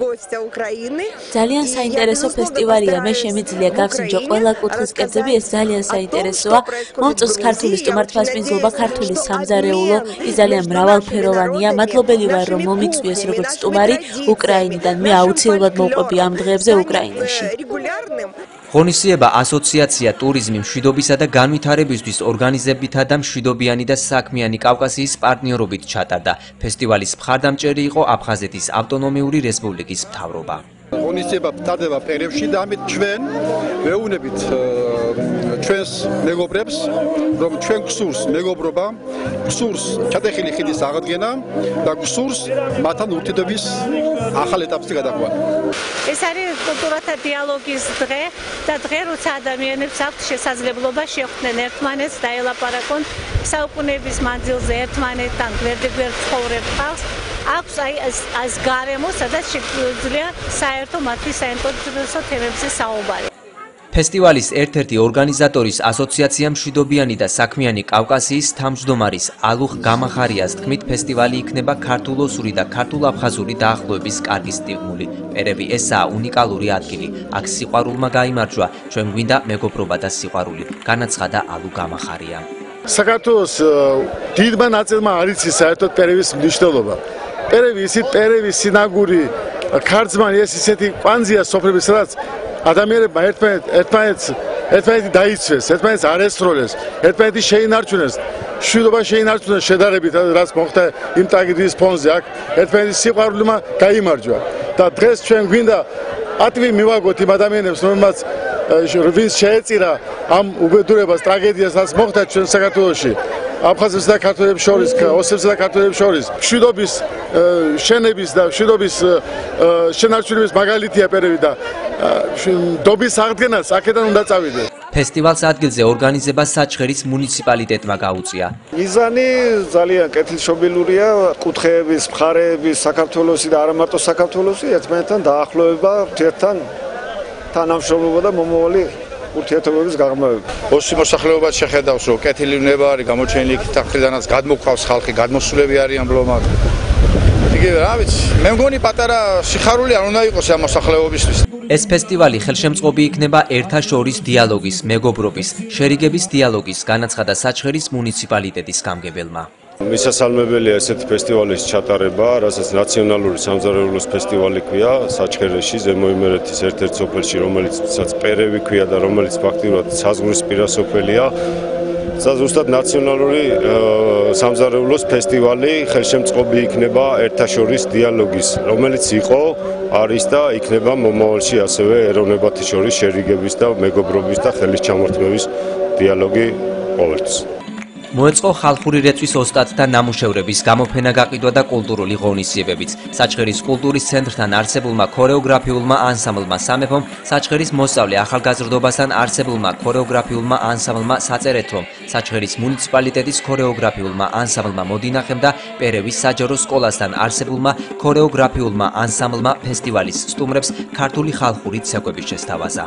ძალიან საინტერესო ფესტივალია. მე შემიძლია გავსინჯო ყველა კუთხის კერძები, ეს ძალიან საინტერესოა. მომწონს ქართული სტუმართმასპინძლობა, ქართული სამზარეულო, ის ძალიან მრავალფეროვანია. მადლობელი ვარ, რომ მომიწვიეს როგორც სტუმარი უკრაინიდან. მე აუცილებლად მოვყვები ამ დღეებზე უკრაინაში. ღონისძიება ასოციაცია ტურიზმი მშვიდობისა და განვითარებისთვის ორგანიზებითა და მშვიდობიანი და საქმიანი კავკასიის პარტნიორობით ჩატარდა. ფესტივალის მხარდამჭერი იყო აფხაზეთის ავტონომიური რესპუბლიკის მთავრობა. ღონისძიება ტარდება პერევში და ამით ჩვენ ვეუბნებით ჩვენს მეგობრებს, რომ ჩვენ გსურს მეგობრობა, გსურს ჩატეხილი ხიდის აღდგენა და გსურს მათთან ურთიერთობის ახალ ეტაპზე გადაყვანა. ეს არის კულტურათა დიალოგის დღე და დღე, როცა ადამიანებს აქვთ შესაძლებლობა შეხვდნენ ერთმანეთს და ელაპარაკონ საუკუნეების მანძილზე ერთმანეთთან გვერდიგვერდ ცხოვრებ ხალხს. აქვს აი ეს გარემო, სადაც შეგვიძლია საერთო მათთვის საინტერესო თემებზე საუბარი. ფესტივალის ერთ-ერთი ორგანიზატორის ასოციაცია მშვიდობიანი და საქმიანი კავკასიის თავმჯდომარის ალუხ გამახარიას თქმით, ფესტივალი იქნება ქართულ-ოსური და ქართულ-აფხაზური დაახლოების კარგი სტიმული. პერევი ესაა უნიკალური ადგილი. აქ სიყვარულმა გაიმარჯვა, ჩვენ გვინდა მეგობრობა და სიყვარული, განაცხადა ალუ გამახარია. საქართველოს დიდმა ნაწილმა არ იცის საერთოდ პერევის მნიშვნელობა. პერევი ისიც პერევის სინაგური ქარწმანი ეს ისეთი კვანძია სოფლების, სადაც ადამიანებმა ერთმანეთ ერთმანეთს ერთმანეთი დაიცვეს, ერთმანეთს არ ესროლეს, ერთმანეთი შეინარჩუნეს, მშვიდობა შეინარჩუნეს შედარებით, რაც მოხდა იმ ტრაგედიის ფონზე. აქ ერთმანეთის სიყვარულმა გაიმარჯვა და დღეს ჩვენ გვინდა ატვი მივაგოთ იმ ადამიანებს, რომელმაც ვის შეეწირა ამ უბედურებას, ტრაგედიას, რაც მოხდა ჩვენ საქართველოში. აფხაზებს და ქართველებს შორის, ოსებს და ქართველებს შორის. მშვიდობის შენების და მშვიდობის შენარჩუნების მაგალითია პერევი და დობის აღდგენას აქედან უნდა წავიდეს. ფესტივალს ადგილზე ორგანიზებას საჩხერის მუნიციპალიტეტმა გაუწია. მიზანი ძალიან კეთილშობილურია, კუთხეების, მხარეების, საქართველოსი და არა მარტო საქართველოსი ერთმანეთთან დაახლოება, ერთთან თანამშრომლობა და მომავალი ურთიერთობების გაღრმავება. ოსი მოსახლეობას შეხედავს, რომ კეთილი უნება არის გამოჩენილი იქით ახრიდანაც გადმოგვყავს ხალხი, გადმოსულები არიან ბლომად. იგივე რა ვიცი, მე მგონი პატარა სიხარული არ უნდა იყოს ამ მოსახლეობისთვის. ეს ფესტივალი ხელშემწყობი იქნება ერთა შორის დიალოგის, მეგობრობის, შერიგების დიალოგის, განაცხადა საჩხერის მუნიციპალიტეტის გამგებელმა. მისასალმებელია ესეთი ფესტივალის ჩატარება, რასაც ნაციონალური სამზარეულოს ფესტივალი ქვია, საჩხერეში, ზემო იმერეთის ერთ-ერთ სოფელში, რომელიც პერევი ქვია და რომელიც ფაქტიურად საზღვრისპირა სოფელია. ზუსტად ნაციონალური სამზარეულოს ფესტივალი ხელშემწყობი იქნება ერთაშორის დიალოგის, რომელიც იყო, არის და იქნება მომავალში ასევე ეროვნებათა შორის შერიგების და მეგობრობის და ხელის ჩამორთმევის დიალოგი ყოველთვის. მოეწყო ხალხური რეწვის ოსტატთა ნამუშევრების გამოფენა გაყიდვა და კულტურული ღონისძიებებიც. საჩხერის კულტურის ცენტრთან არსებულმა ქორეოგრაფიულმა ანსამბლმა სამეფომ, საჩხერის მოსწავლე ახალგაზრდობასთან არსებულმა ქორეოგრაფიულმა ანსამბლმა საწერეთლომ, საჩხერის მუნიციპალიტეტის ქორეოგრაფიულმა ანსამბლმა მოდინახემ და პერევის საჯარო სკოლასთან არსებულმა ქორეოგრაფიულმა ანსამბლმა ფესტივალის სტუმრებს ქართული ხალხური ცეკვები შესთავაზა.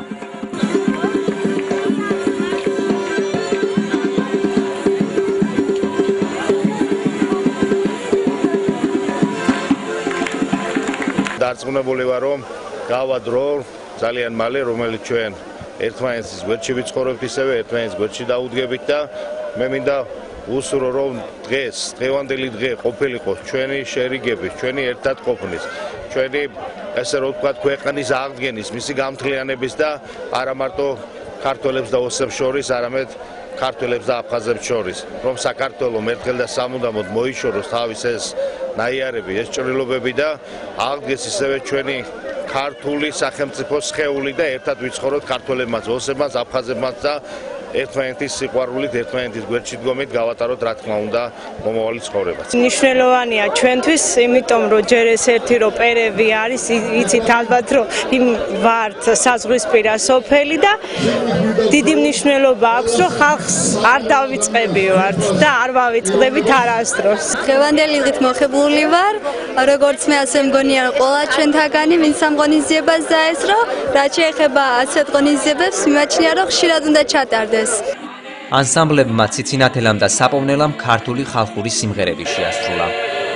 დარწმუნებული ვარ, რომ გავა დრო ძალიან მალე, რომელიც ჩვენ ერთმანეთის გვერდში ვიცხოვრობთ, ისევე ერთმანეთის გვერდში დაუდგებით და მე მინდა ვუსურო, რომ დღეს, დღევანდელი დღე ყოფილიყო ჩვენი შერიგების, ჩვენი ერთად ყოფნის, ჩვენი ესე რომ ვთქვათ, ქვეყნის აღდგენის, მისი გამთლიანების და არა მარტო ქართველებს და ოსებს შორის, არამედ ქართველებს და აფხაზებს შორის, რომ საქართველოს ერთხელ და სამუდამოდ მოიშოროს თავის ეს ნაიარები, ეს ჭრილობები და აღდგეს ისევე ჩვენი ქართული სახელმწიფოს სხეული და ერთად ვიცხოვროთ ქართველებმაც, ოსებმაც, აფხაზებმაც და ერთმანეთის სიყვარულით, ერთმანეთის გვერდში დგომით გავატაროთ რა თქმა უნდა მომავალი ცხოვრებაც. მნიშვნელოვანია ჩვენთვის, იმიტომ რომ ჯერ ეს ერთი რომ პერევი არის, იცით ალბათ რომ იმ ვართ საზღვრისპირა სოფელი და დიდი მნიშვნელობა აქვს რომ ხალხს არ დავიწყებივართ და არ ვავიწყდებით არასდროს. დღევანდელი დღით მოხებული ვარ, როგორც მე ასე მგონია რომ ყველა ჩვენთაგანი ვინც ამ ღონისძიებას დაესწრო, რაც შეეხება ასეთ ღონისძიებებს, მიმაჩნია რომ ხშირად უნდა ჩატარდეს. ანსამბლებმა ციცინათელამ და საპოვნელამ ქართული ხალხური სიმღერები შეასრულა.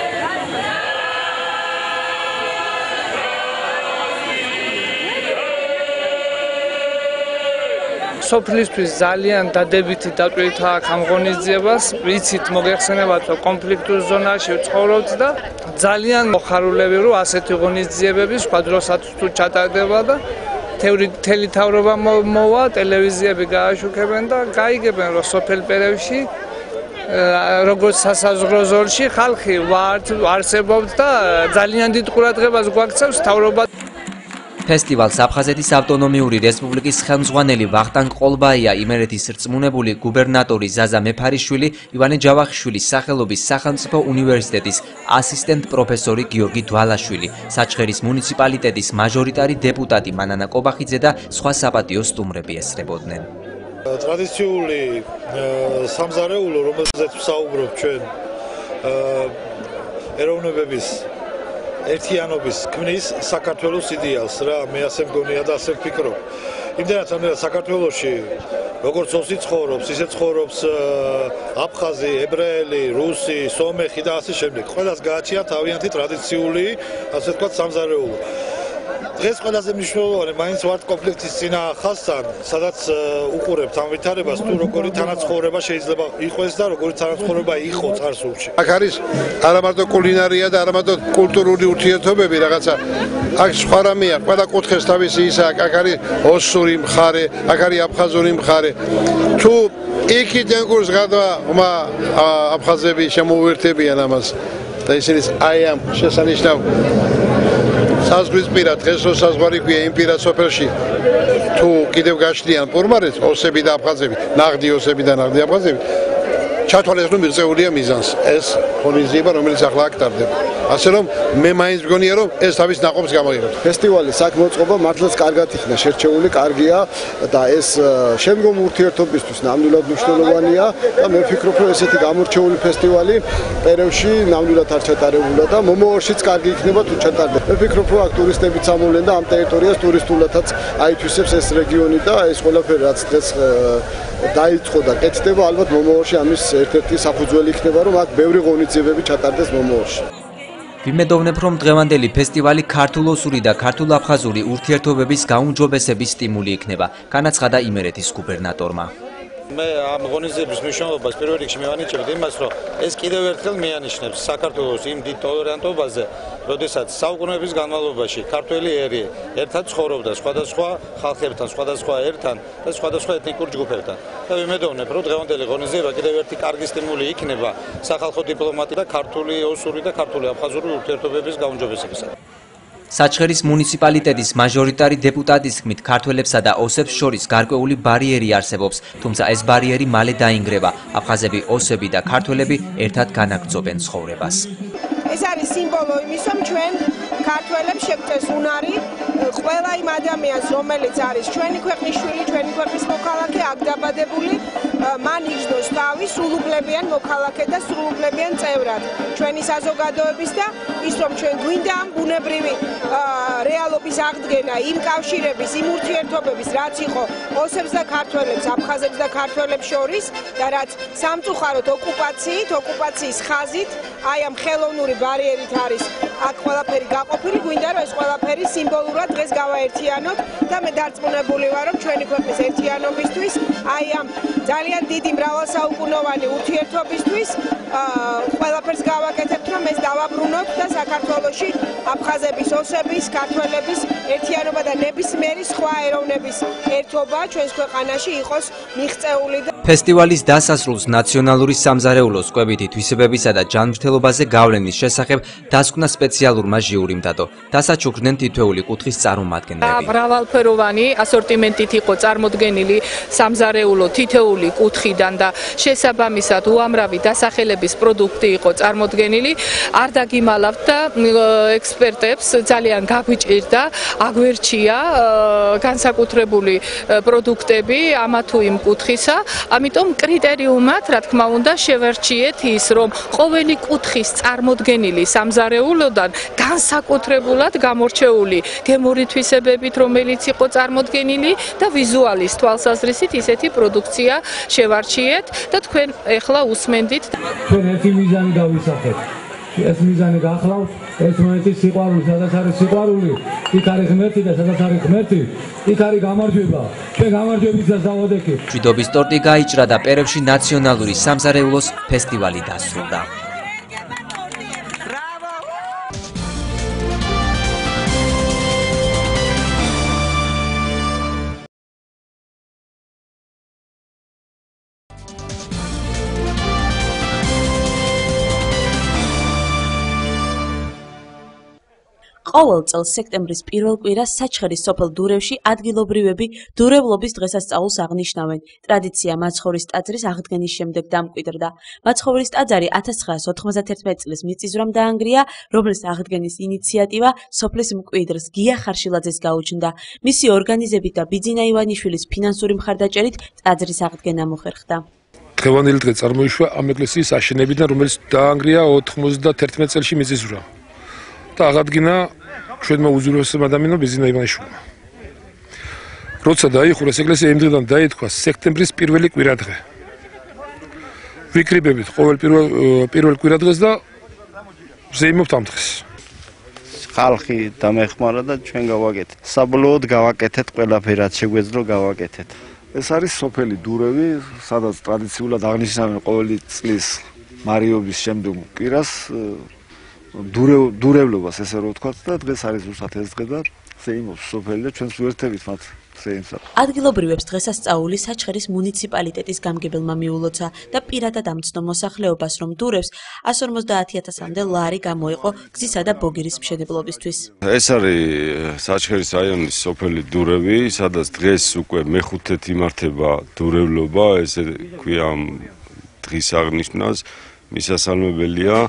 სოფლისთვის ძალიან დადებითი დატვირთვა აქვს ამ ღონისძიებას. ვიცით მოგეხსენებათ, რომ კონფლიქტურ ზონაში ვცხოვრობთ და ძალიან მოხარულები რომ ასეთი ღონისძიებები სხვა დროსაც თუ ჩატარდება და თელი თავრობა მოვა, ტელევიზიები გააშუქებენ და გაიგებენ, რომ სოფელ პერევში, როგორც სასაზღვრო ზოლში, ხალხი ვართ, არსებობს და ძალიან დიდ ყურადღებას გვაქცევს თავრობა. ფესტივალს აფხაზეთის ავტონომიური რესპუბლიკის ხელმძღვანელი ვახტანგ ყოლბაია, იმერეთის რწმუნებული გუბერნატორი ზაზა მეფარიშვილი, ივანე ჯავახიშვილის სახელობის სახელმწიფო უნივერსიტეტის ასისტენტ პროფესორი გიორგი დვალაშვილი, საჩხერის მუნიციპალიტეტის მაჟორიტარი დეპუტატი მანანა კობახიძე და სხვა საპატიო სტუმრები ესწრებოდნენ. ტრადიციული სამზარეულო, რომელზეც ვსაუბრობ ჩვენ ეროვნებების ერთიანობის ქმნის საქართველოს იდეალს რა, მე ასე მგონია და ასე ვფიქრობ. იმდენად ამერა საქართველოში როგორც ოსი ცხოვრობს, ისე ცხოვრობს აფხაზი, ებრაელი, რუსი, სომეხი და ასე შემდეგ. ყველას გააჩნია თავიანთი ტრადიციული, ასე ვთქვათ, სამზარეულო. დღეს ყველაზე მნიშვნელოვანი მაინც ვართ კონფლიქტის წინა ხაზთან, სადაც უყურებთ ამ ვითარებას, თუ როგორი თანაცხოვრება შეიძლება იყოს და როგორი თანაცხოვრება იყო წარსულში. აქ არის არა მარტო კულინარია და არა მარტო კულტურული ურთიერთობები რაღაცა. აქ სხვა რამეა, ყველა კუთხეს თავისი ისა, აქ არის ოსური მხარე, აქ არის აფხაზური მხარე. თუ იქიდან კურს გადვა ხმა აფხაზები შემოუერთებიან ამას და ისინი აი ამ შესანიშნავ საზღვრისპირა დღეს რო საზღვარი ქვია იმ პირა სოფელში თუ კიდევ გაჩნდიან პორმარეს ოსები და აფხაზები, ნაღდი ოსები და ნაღდი აფხაზები ჩათვალეს რომ მიღწეულია მიზანს ეს ღონისძიება რომელიც ახლა აქ ტარდება. ასე რომ მე მაინც მგონია რომ ეს თავის ნაყოფს გამოიღებს. ფესტივალის აქ მოწყობა მართლაც კარგად იქნა შერჩეული, კარგია და ეს შემდგომ ურთიერთობისთვის ნამდვილად მნიშვნელოვანია და მე ვფიქრობ რომ ესეთი გამორჩეული ფესტივალი პერევში ნამდვილად არ ჩატარებულა და მომავალშიც კარგი იქნება თუ ჩატარდება. მე ვფიქრობ რომ აქ ტურისტებიც ამოვლენ და ამ ტერიტორიას ტურისტულადაც აითვისებს ეს რეგიონი და ეს ყველაფერი რაც დღეს დაიწყო და კეთდება ალბათ მომავალში ამის ერთ-ერთი საფუძველი იქნება რომ აქ ბევრი ღონისძიებები ჩატარდეს მომავალში. ვიმედოვნებ რომ დღევანდელი ფესტივალი ქართულ-ოსური და ქართულ-აფხაზური ურთიერთობების გაუმჯობესების სტიმული იქნება, განაცხადა იმერეთის გუბერნატორმა. მე ამ ღონისძიების მნიშვნელობას პირველ რიგში მივანიჭებდი იმას, რომ ეს კიდევ ერთხელ მიანიშნებს საქართველოს იმ დიდ ტოლერანტობაზე, როდესაც საუკუნეების განმავლობაში ქართველი ერი ერთად ცხოვრობდა სხვადასხვა ხალხებთან, სხვადასხვა ერთან და სხვადასხვა ეთნიკურ ჯგუფებთან. და ვიმედოვნებ, რომ დღევანდელი ღონისძიება კიდევ ერთი კარგი სტიმული იქნება სახალხო დიპლომატია და ქართული, ოსური და ქართული აფხაზური ურთიერთობების გაუმჯობესებისათვის. საჩხერის მუნიციპალიტეტის მაჟორიტარი დეპუტატის თქმით, ქართველებსა და ოსებს შორის გარკვეული ბარიერი არსებობს, თუმცა ეს ბარიერი მალე დაინგრება. აფხაზები, ოსები და ქართველები ერთად განაგრძობენ ცხოვრებას. ეს არის სიმბოლო იმის, რომ ჩვენ ქართველებს შეგვწეს უნარი ყველა იმ ადამიანს, რომელიც არის ჩვენი ქვეყნის შვილი, ჩვენი ქვეყნის მოქალაქე, აქ დაბადებული, მან იგრძნოს თავი სრულუფლებიან მოქალაქე და სრულუფლებიან წევრად ჩვენი საზოგადოების და ის რომ ჩვენ გვინდა ამ ბუნებრივი რეალობის აღდგენა, იმ კავშირების, იმ ურთიერთობების, რაც იყო ოსებს და ქართველებს, აფხაზებს და ქართველებს შორის და რაც სამწუხაროდ ოკუპაციით, ოკუპაციის ხაზით, აი ამ ხელოვნური ბარიერით არის აქ ყველაფერი გაყოფილი, გვინდა რომ ეს ყველაფერი სიმბოლურად დღეს გავაერთიანოთ და მე დარწმუნებული ვარ, რომ ჩვენი ქვეყნის ერთიანობისთვის, აი ამ ძალიან დიდი მრავალსაუკუნოვანი ურთიერთობისთვის ყველაფერს გავაკეთებთ, რომ ეს დავაბრუნოთ და საქართველოში აფხაზების, ოსების, ქართველების ერთიანობა და ნებისმიერი სხვა ეროვნების ერთობა ჩვენს ქვეყანაში იყოს მიღწეული და ფესტივალის დასასრულს ნაციონალური სამზარეულოს კვებითი თვისებებისა და ჯანმრთელობაზე გავლენის შესახებ დასკვნა სპეციალურმა ჟიურიმ დადო. დასაჩუქრდნენ თითოეული კუთხის წარმომადგენლები. მრავალფეროვანი ასორტიმენტით იყო წარმოდგენილი სამზარეულო თითოეული კუთხიდან და შესაბამისად უამრავი დასახელების პროდუქტი იყო წარმოდგენილი. არ დაგიმალავთ და ექსპერტებს ძალიან გაგვიჭირდა, აგვერჩია განსაკუთრებული პროდუქტები ამა თუ იმ კუთხისა. ამიტომ კრიტერიუმად, რა თქმა უნდა, შევარჩიეთ ის, რომ ყოველი კუთხის წარმოდგენილი სამზარეულოდან განსაკუთრებულად გამორჩეული გემური თვისებებით, რომელიც იყო წარმოდგენილი და ვიზუალის თვალსაზრისით ისეთი პროდუქცია შევარჩიეთ და თქვენ ეხლა უსმენდით. ჩვენ ერთი მიზანი გავისახეთ. ეს მიზანი გახლავს ერთმანეთის სიყვარული, სადაც არის სიყვარული, იქ არის ღმერთი და სადაც არის ღმერთი, იქ არის გამარჯვება. ჩვენ გამარჯვებისას დავადექით. მშვიდობის ტორტი გაიჭრა და პერევში ნაციონალური სამზარეულოს ფესტივალი დასრულდა. ყოველ წელს სექტემბრის პირველ კვირას საჩხერის სოფელ დურევში ადგილობრივები დურევლობის დღესასწაულს აღნიშნავენ. ტრადიცია მაცხოვრის ტაძრის აღდგენის შემდეგ დამკვიდრდა. მაცხოვრის ტაძარი ათას ცხრაას ოთხმოცდათერთმეტი წლის მიწისძვრამ დაანგრია, რომლის აღდგენის ინიციატივა სოფლის მკვიდრს გია ხარშილაძეს გაუჩნდა. მისი ორგანიზებით და ბიძინა ივანიშვილის ფინანსური მხარდაჭერით ტაძრის აღდგენა მოხერხდა. დღევანდელი დღე წარმოიშვა ამ ეკლესიის აშენებიდან, რომელიც დაანგრია ოთხმოცდათერთმეტ წელში მიწისძვრამ. და აღადგინა ჩვენმა უზურესმა ადამიანმა ბიძინა ივანიშვილმა. როცა დაიხურეს ეკლესია, იმ დღიდან დაითქვა სექტემბრის პირველი კვირადღე. ვიკრიბებით ყოველ პირველ პირველ კვირადღეს და ვზეიმობთ ამ დღეს. ხალხი დამეხმარა და ჩვენ გავაკეთეთ. საბოლოოდ გავაკეთეთ ყველაფერი, რაც შეგვეძლო გავაკეთეთ. ეს არის სოფელი დურევი, სადაც ტრადიციულად აღნიშნავენ ყოველი წლის მარიობის შემდგომ კვირას დურევლობას, ესე რომ ვთქვათ, და დღეს არის ზუსტად ეს დღე და ზეიმობს სოფელი და ჩვენს ვერთებით მათ ზეიმსა. ადგილობრივებს დღესასწაული საჩხერის მუნიციპალიტეტის გამგებელმა მიულოცა და პირადად ამცნო მოსახლეობას, რომ დურევს εκατს ორმოცდაათი ათასამდე ლარი გამოიყო გზისა და ბოგირის მშენებლობისთვის. ეს არის საჩხერის რაიონის სოფელი დურევი, სადაც დღეს უკვე მეხუთედ იმართება დურევლობა, ესე ქვია ამ დღის აღნიშვნას, მისასალმებელია.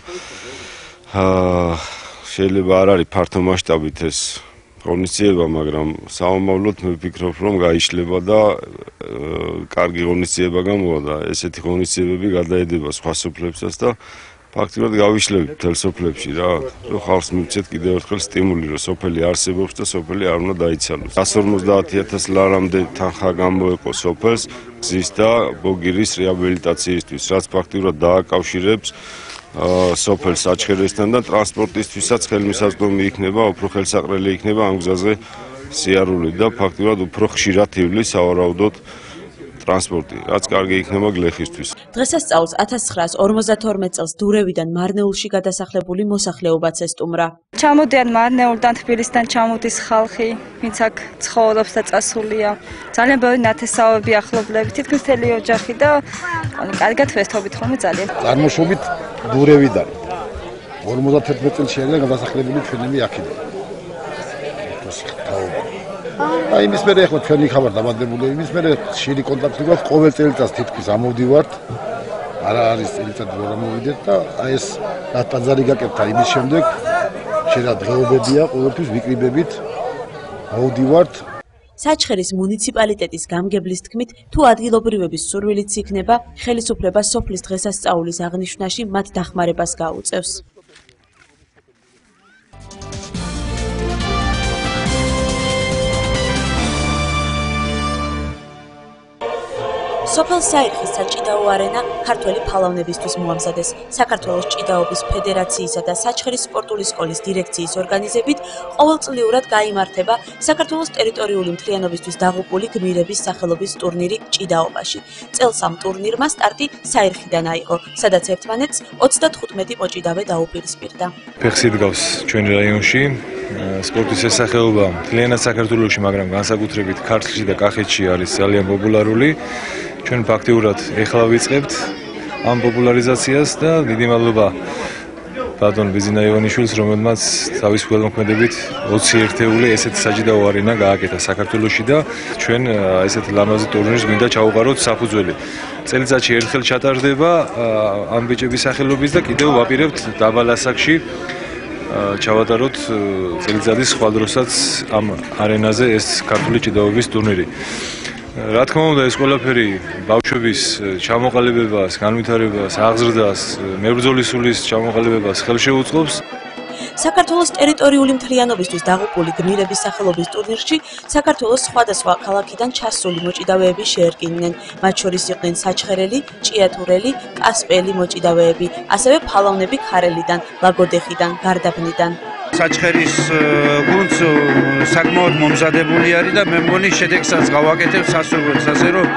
შეიძლება არ არის ფართო მასშტაბით ეს ღონისძიება, მაგრამ საომავლოდ მე ვფიქრობ, რომ გაიშლება და კარგი ღონისძიება გამოვა და ესეთი ღონისძიებები გადაედება სხვა სოფლებსაც და ფაქტიურად გავიშლებით მთელ სოფლებში რა, რომ ხალხს მივცეთ კიდევ ერთხელ სტიმული, რომ სოფელი არსებობს და სოფელი არ უნდა დაიცალოს. εκατს ორმოცდაათი ათასი ლარამდე თანხა გამოეყო სოფელს გზის და ბოგირის რეაბილიტაციისთვის, რაც ფაქტიურად დააკავშირებს სოფელ საჩხერესთან და ტრანსპორტისთვისაც ხელმისაწვდომი იქნება, უფრო ხელსაყრელი იქნება ამ გზაზე სიარული და ფაქტიურად უფრო ხშირად ივლის სავარაუდოდ ტრანსპორტი, რაც კარგი იქნება გლეხისთვის. დღესასწაულს ათას ცხრაას ორმოცდათორმეტ წელს დურევიდან მარნეულში გადასახლებული მოსახლეობაც ესტუმრა. ჩამოდიან მარნეულიდან, თბილისიდან ჩამოდის ხალხი, ვინც აქ ცხოვრობს და წასულია. ძალიან ბევრი ნათესავები, ახლობლები, თითქმის მთელი ოჯახი და კარგად ვესწრებით ხოლმე ძალიან. წარმოშობით დურევიდან ორმოცდათერთმეტ წელს შეერგა გადასახლებული ჩვენები აქედან. აი იმის მერე ახლა ჩვენი ხარ დამადებული იმის მერე შირი კონტაქტი გვაქვს ყოველ წელიწადს თითქმის ამოვდივართ არა არის წელიწად რომ ამოვიდეთ და აი ეს რა ტაძარი გაკეთდა იმის შემდეგ შეიძლება დღეობებია ყოველთვის ვიკრიბებით მოვდივართ. საჩხერის მუნიციპალიტეტის გამგებლის თქმით, თუ ადგილობრივების სურვილიც იქნება, ხელისუფლება სოფლის დღესასწაულის აღნიშვნაში მათ დახმარებას გაუწევს. სოფელ საირხის საჭიდაო არენა ქართველი ფალავნებისთვის მოამზადეს. საქართველოს ჭიდაობის ფედერაციისა და საჩხერის სპორტული სკოლის დირექციის ორგანიზებით ყოველწლიურად გაიმართება საქართველოს ტერიტორიული მთლიანობისთვის დაღუპული გმირების სახელობის ტურნირი ჭიდაობაში. წელს ამ ტურნირმა სტარტი საირხიდან აიღო, სადაც ერთმანეთს ოცდათხუთმეტი მოჭიდავე დაუპირისპირდა. ფეხსით გავს ჩვენი რაიონში სპორტის ეს სახეობა მთლიანად საქართველოში, მაგრამ განსაკუთრებით ქართლში და კახეთში არის ძალიან პოპულარული. ჩვენ ფაქტიურად ეხლა ვიწყებთ ამ პოპულარიზაციას და დიდი მადლობა ბატონ ბიზინა ივანიშვილს, რომელმაც თავის გველმოქმედებით ოცი ერთეული ესეთი საჭიდაო არენა გააკეთა საქართველოში და ჩვენ ესეთ ლამაზი ტურნირს მინდა ჩაუყაროთ საფუძველი. წელიწადში ერთხელ ჩატარდება ამ ბიჭების სახელობის და კიდევ ვაპირებთ დაბალ ასაკში ჩავატაროთ წელიწადის სხვა დროსაც ამ არენაზე ეს ქართული ჭიდაობის ტურნირი. რა თქმა უნდა, ეს ყველაფერი ბავშვების ჩამოყალიბებას, განვითარებას, აღზრდას, მებრძოლის სულის ჩამოყალიბებას ხელშეუწყობს. საქართველოს ტერიტორიული მთლიანობისთვის დაღუპული გმირების სახელობის ტურნირში საქართველოს სხვადასხვა ქალაქიდან ჩასული მოჭიდავეები შეერკინნენ. მათ შორის იყვნენ საჩხერელი, ჭიათურელი, კასპიელი მოჭიდავეები, ასევე ფალავნები ქარელიდან, ლაგოდეხიდან, გარდაბნიდან. საჩხერის გუნდს საკმაოდ მომზადებული არის და მე მგონი შედეგსაც გავაკეთებ სასურველს, ასე რომ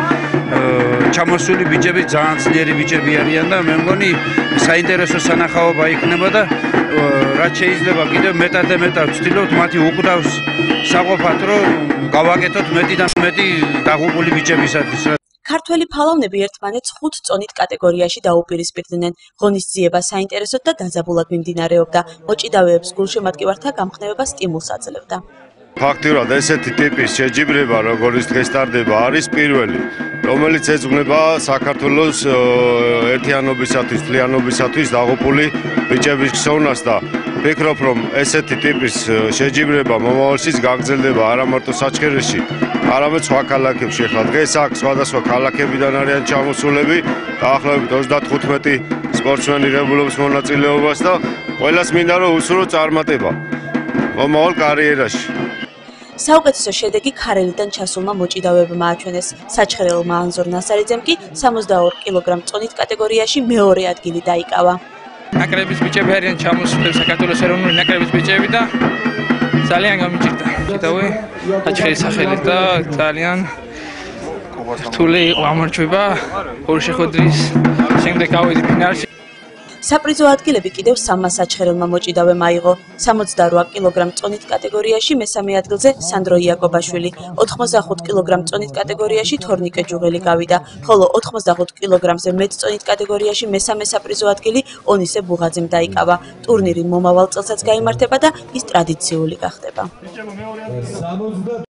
ჩამოსული ბიჭები ძალიან ძლიერი ბიჭები არიან და მე მგონი საინტერესო სანახაობა იქნება და რაც შეიძლება კიდევ მეტად და მეტად ვცდილობთ მათი უკვდავს საყოფად, რომ გავაკეთოთ მეტი და მეტი დაღუპული ბიჭებისათვის. ქართველი ფალავნები ერთმანეთს ხუთ წონით კატეგორიაში დაუპირისპირდნენ. ღონისძიება საინტერესოდ და დაძაბულად მიმდინარეობდა. მოჭიდავეებს გულშემატკივართა გამხნევება სტიმულს აძლევდა. ფაქტიურად ესეთი ტიპის შეჯიბრება, როგორც დღეს ტარდება, არის პირველი, რომელიც ეძღვნება საქართველოს ერთიანობისათვის, მთლიანობისათვის დაღუპული ბიჭების ხსოვნას და ვფიქრობ, რომ ესეთი ტიპის შეჯიბრება მომავალშიც გაგრძელდება არა მარტო საჩხერეში, არამედ სხვა ქალაქებში. ახლა დღეს აქ სხვადასხვა ქალაქებიდან არიან ჩამოსულები, დაახლოებით ოცდათხუთმეტი სპორტსმენი ღებულობს მონაწილეობას და ყველას მინდა რომ უსურო წარმატება მომავალ კარიერაში. საუკეთესო შედეგი ქარელიდან ჩასულმა მოჭიდავეებმა აჩვენეს. საჩხერელმა ანზორ ნასარიძემ კი სამოცდაორ კილოგრამ წონით კატეგორიაში მეორე ადგილი დაიკავა. ნაკრების ბიჭები არიან ჩამოსული საქართველოს ეროვნული ნაკრების ბიჭები და ძალიან გამიჭირდა. კიდევ საჩხერის სახელით და ძალიან რთული იყო ამორჩება. ორი შეხვედრის შემდეგ გავედი ფინალში. საპრიზო ადგილები კიდევ სამმა საჩხერელმა მოჭიდავემ აიღო. სამოცდარვა კილოგრამ წონით კატეგორიაში მესამე ადგილზე სანდრო იაკობაშვილი, ოთხმოცდახუთ კილოგრამ წონით კატეგორიაში თორნიკე ჯუღელი გავიდა, ხოლო ოთხმოცდახუთ კილოგრამზე მეტ წონით კატეგორიაში მესამე საპრიზო ადგილი ონისე ბუღაძემ დაიკავა. ტურნირი მომავალ წელსაც გაიმართება და ის ტრადიციული გახდება.